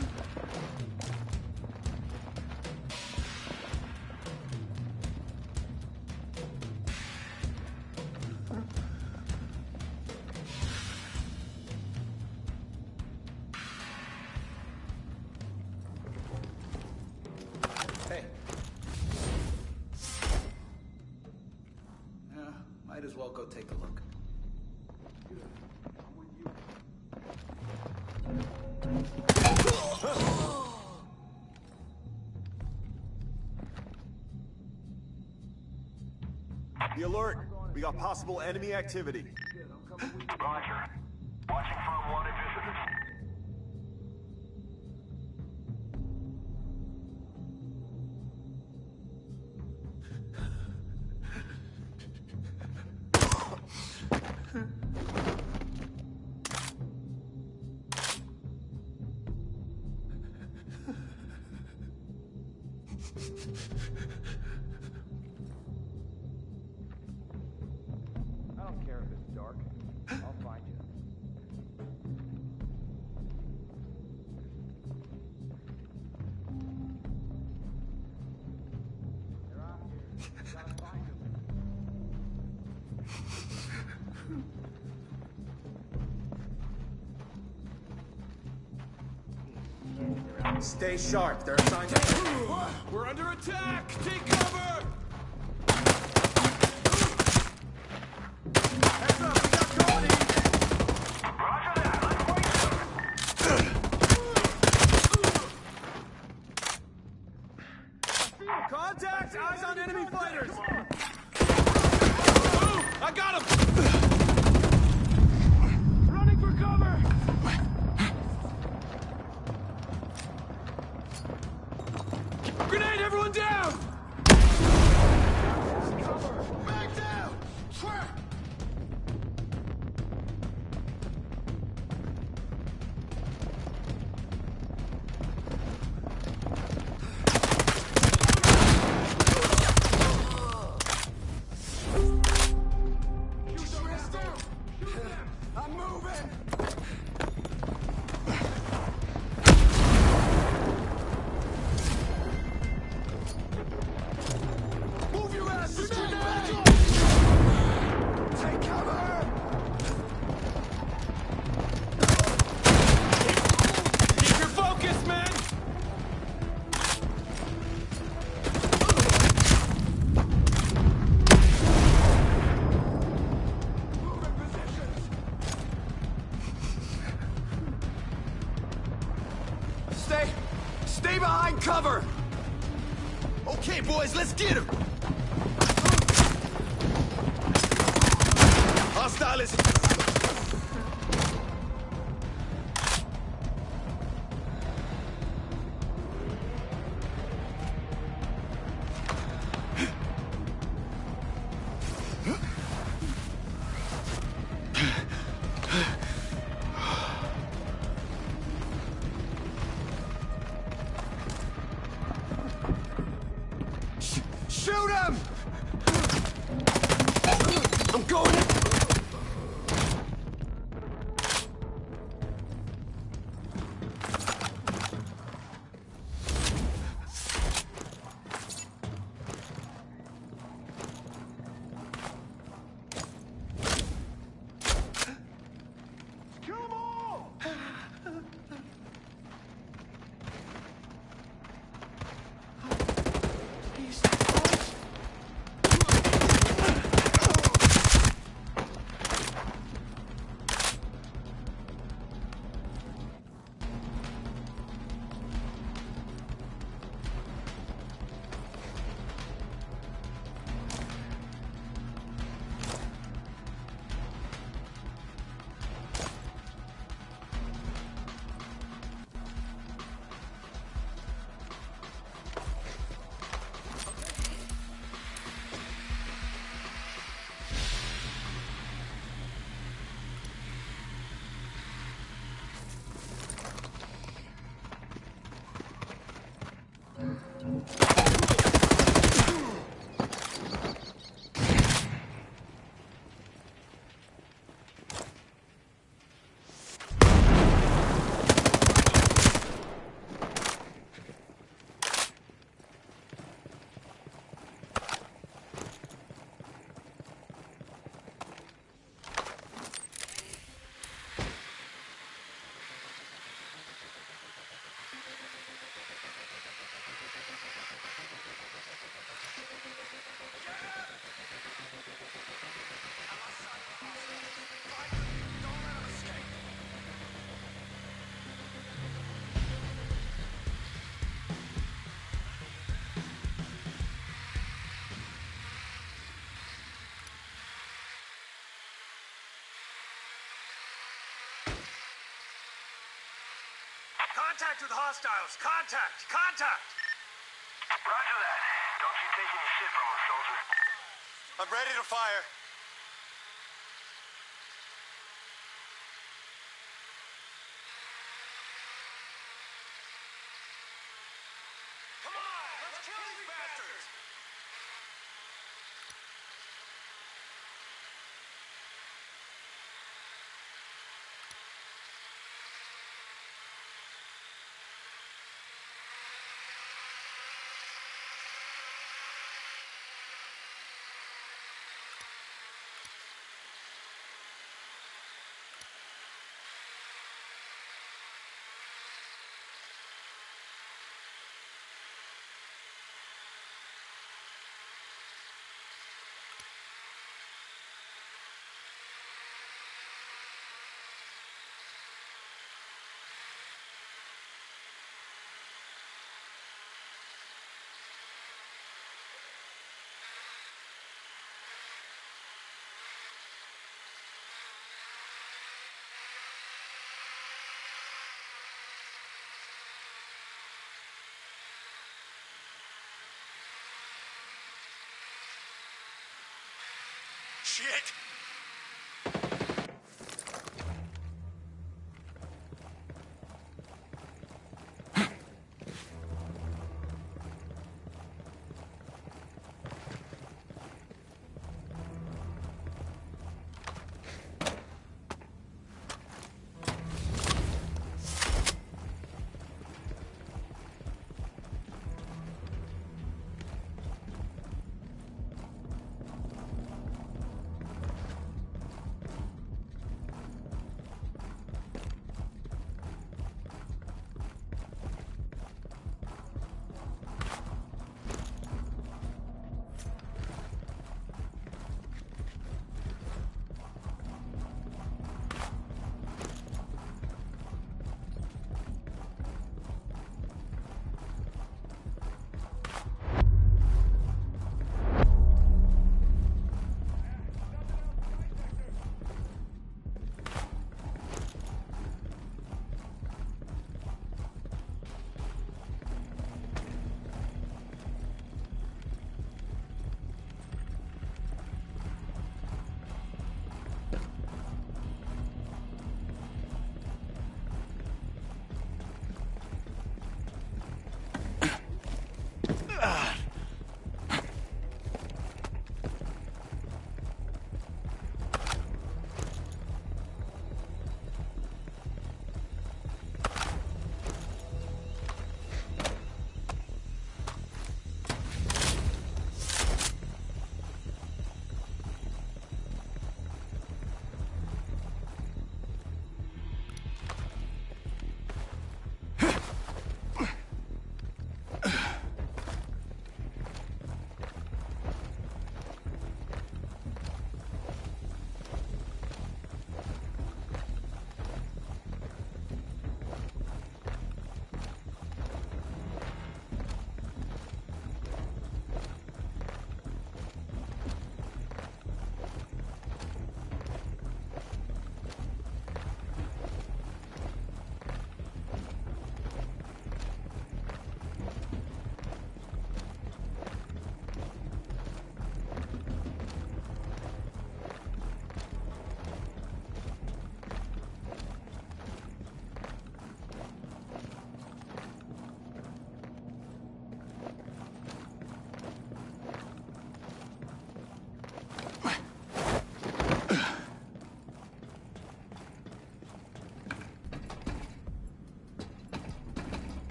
Hey. Yeah, might as well go take a look. Be alert. We got possible enemy activity. Roger. Watching for unwanted visitors. I don't care if it's dark. I'll find you. They're out here. You gotta find them. Stay sharp. There are signs of... We're under attack! Take cover! Heads up, we got company! Roger that. Let's wait. Contact! Eyes on enemy fighters! Ooh, I got him! Running for cover! Grenade, everyone down! Back down! Trap! I'm moving! Move your ass! Take cover! Keep your focus, man! Moving positions! Stay! Stay behind cover! Okay, boys, let's get him! Hostile is... Shoot him! I'm going in. Contact with hostiles! Contact! Contact! Roger that. Don't you take any shit from us, soldier. I'm ready to fire. Come on! Let's kill these bastards! Shit!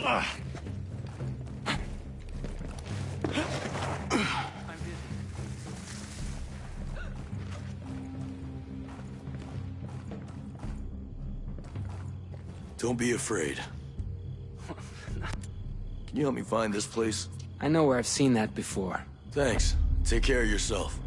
Don't be afraid. Can you help me find this place? I know where I've seen that before. Thanks. Take care of yourself.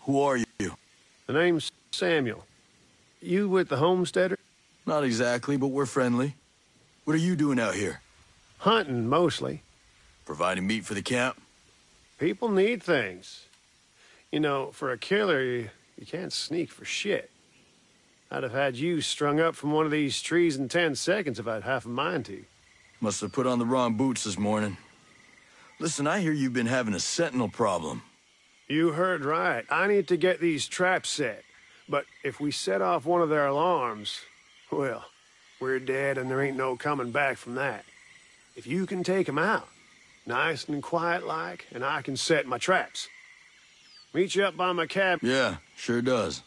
Who are you? The name's Samuel. You with the homesteader? Not exactly, but we're friendly. What are you doing out here? Hunting, mostly. Providing meat for the camp? People need things. You know, for a killer, you, you can't sneak for shit. I'd have had you strung up from one of these trees in ten seconds if I'd half a mind to. Must have put on the wrong boots this morning. Listen, I hear you've been having a sentinel problem. You heard right. I need to get these traps set. But if we set off one of their alarms, well, we're dead and there ain't no coming back from that. If you can take 'em out, nice and quiet-like, and I can set my traps. Meet you up by my cabin. Yeah, sure does.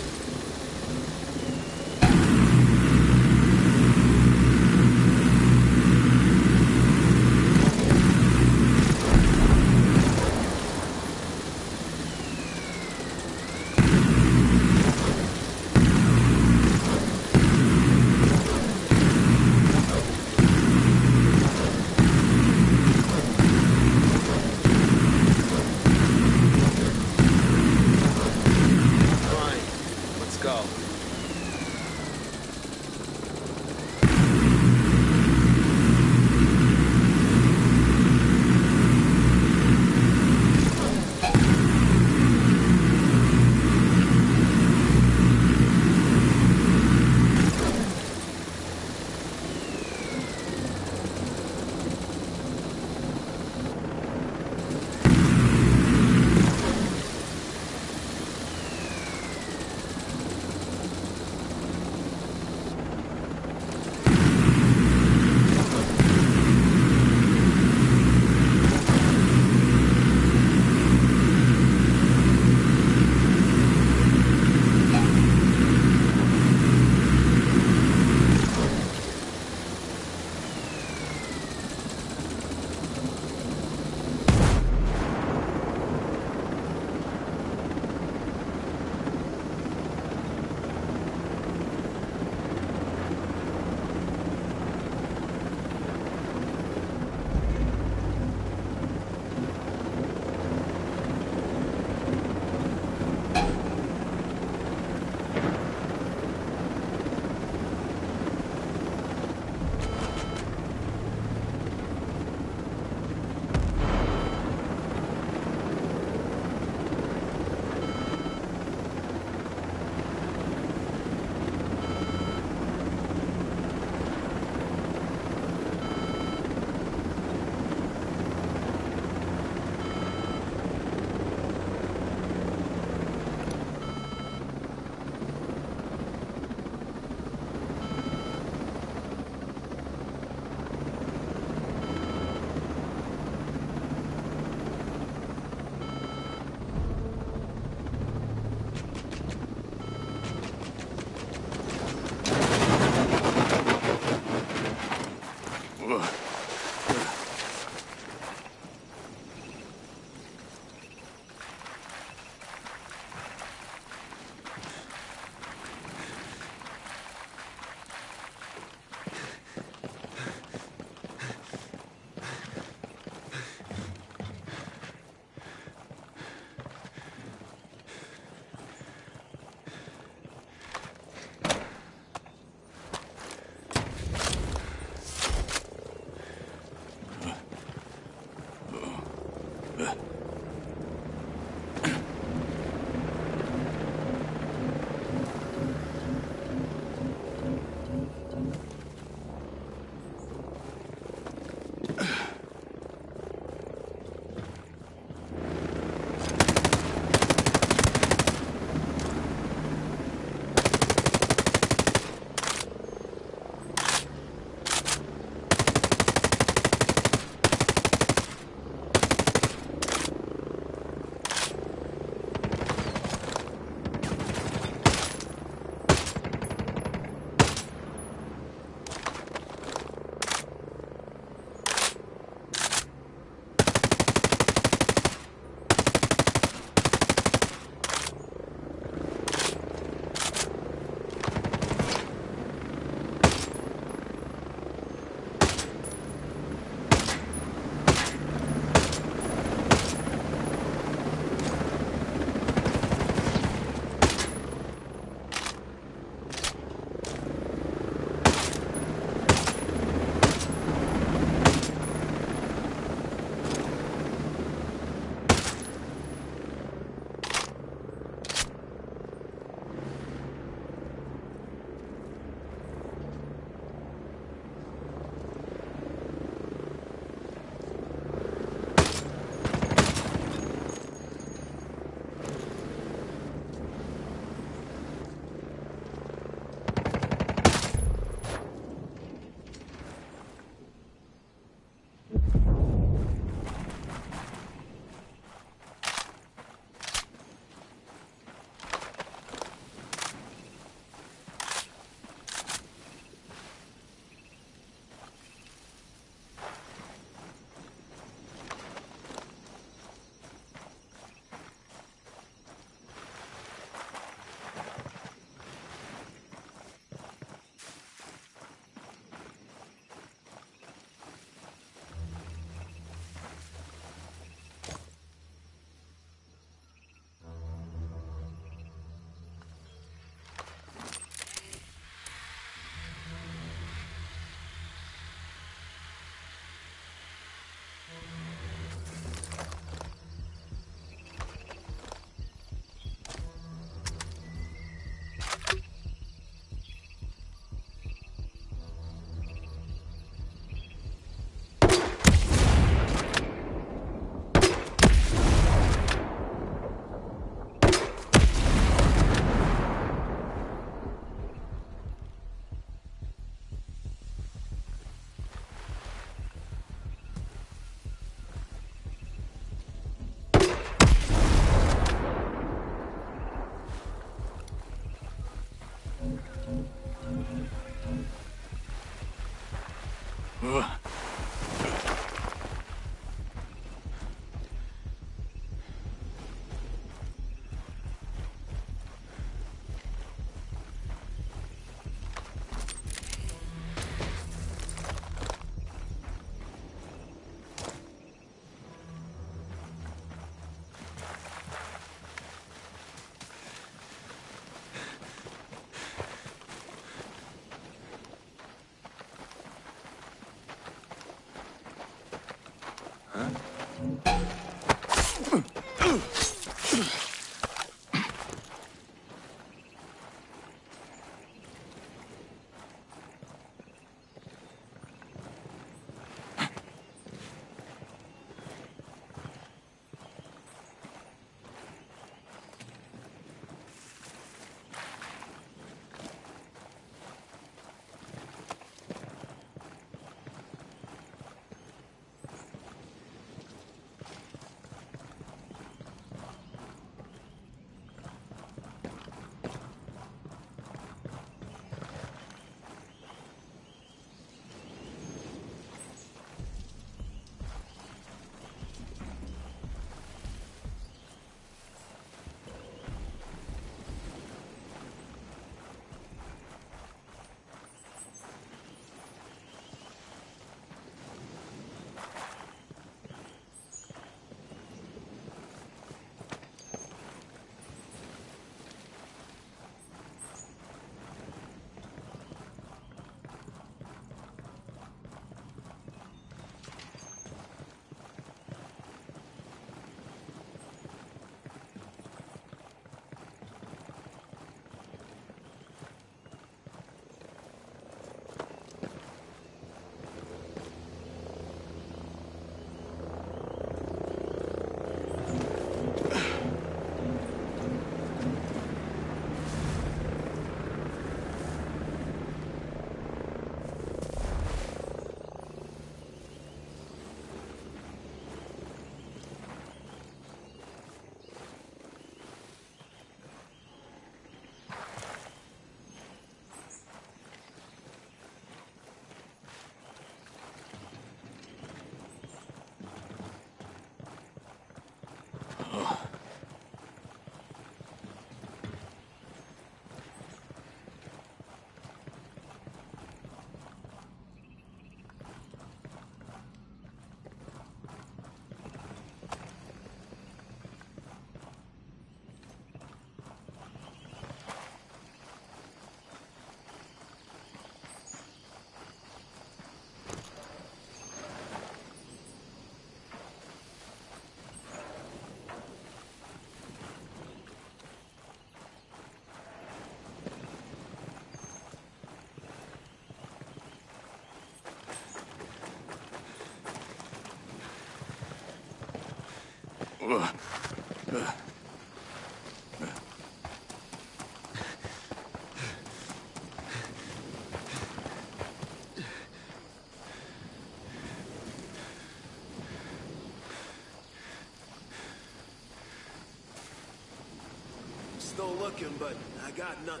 Still looking, but I got nothing.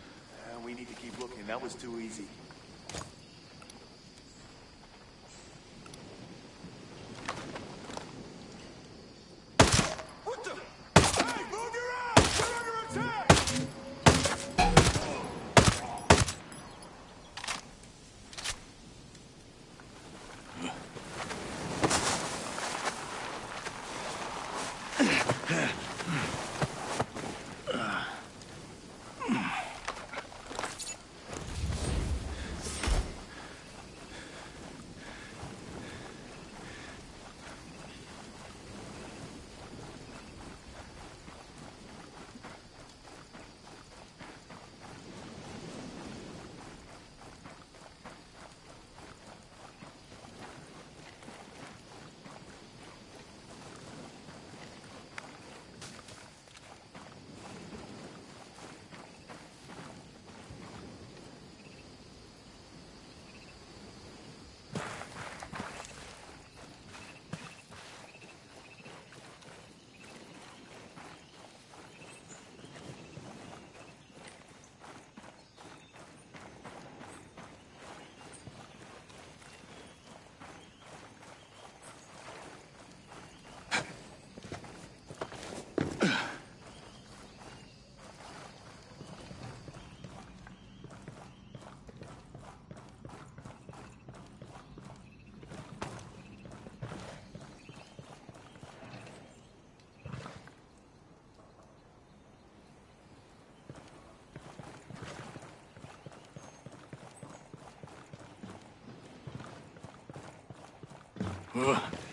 Uh, we need to keep looking. That was too easy. What the? Hey, move your ass! We're under attack! Ugh.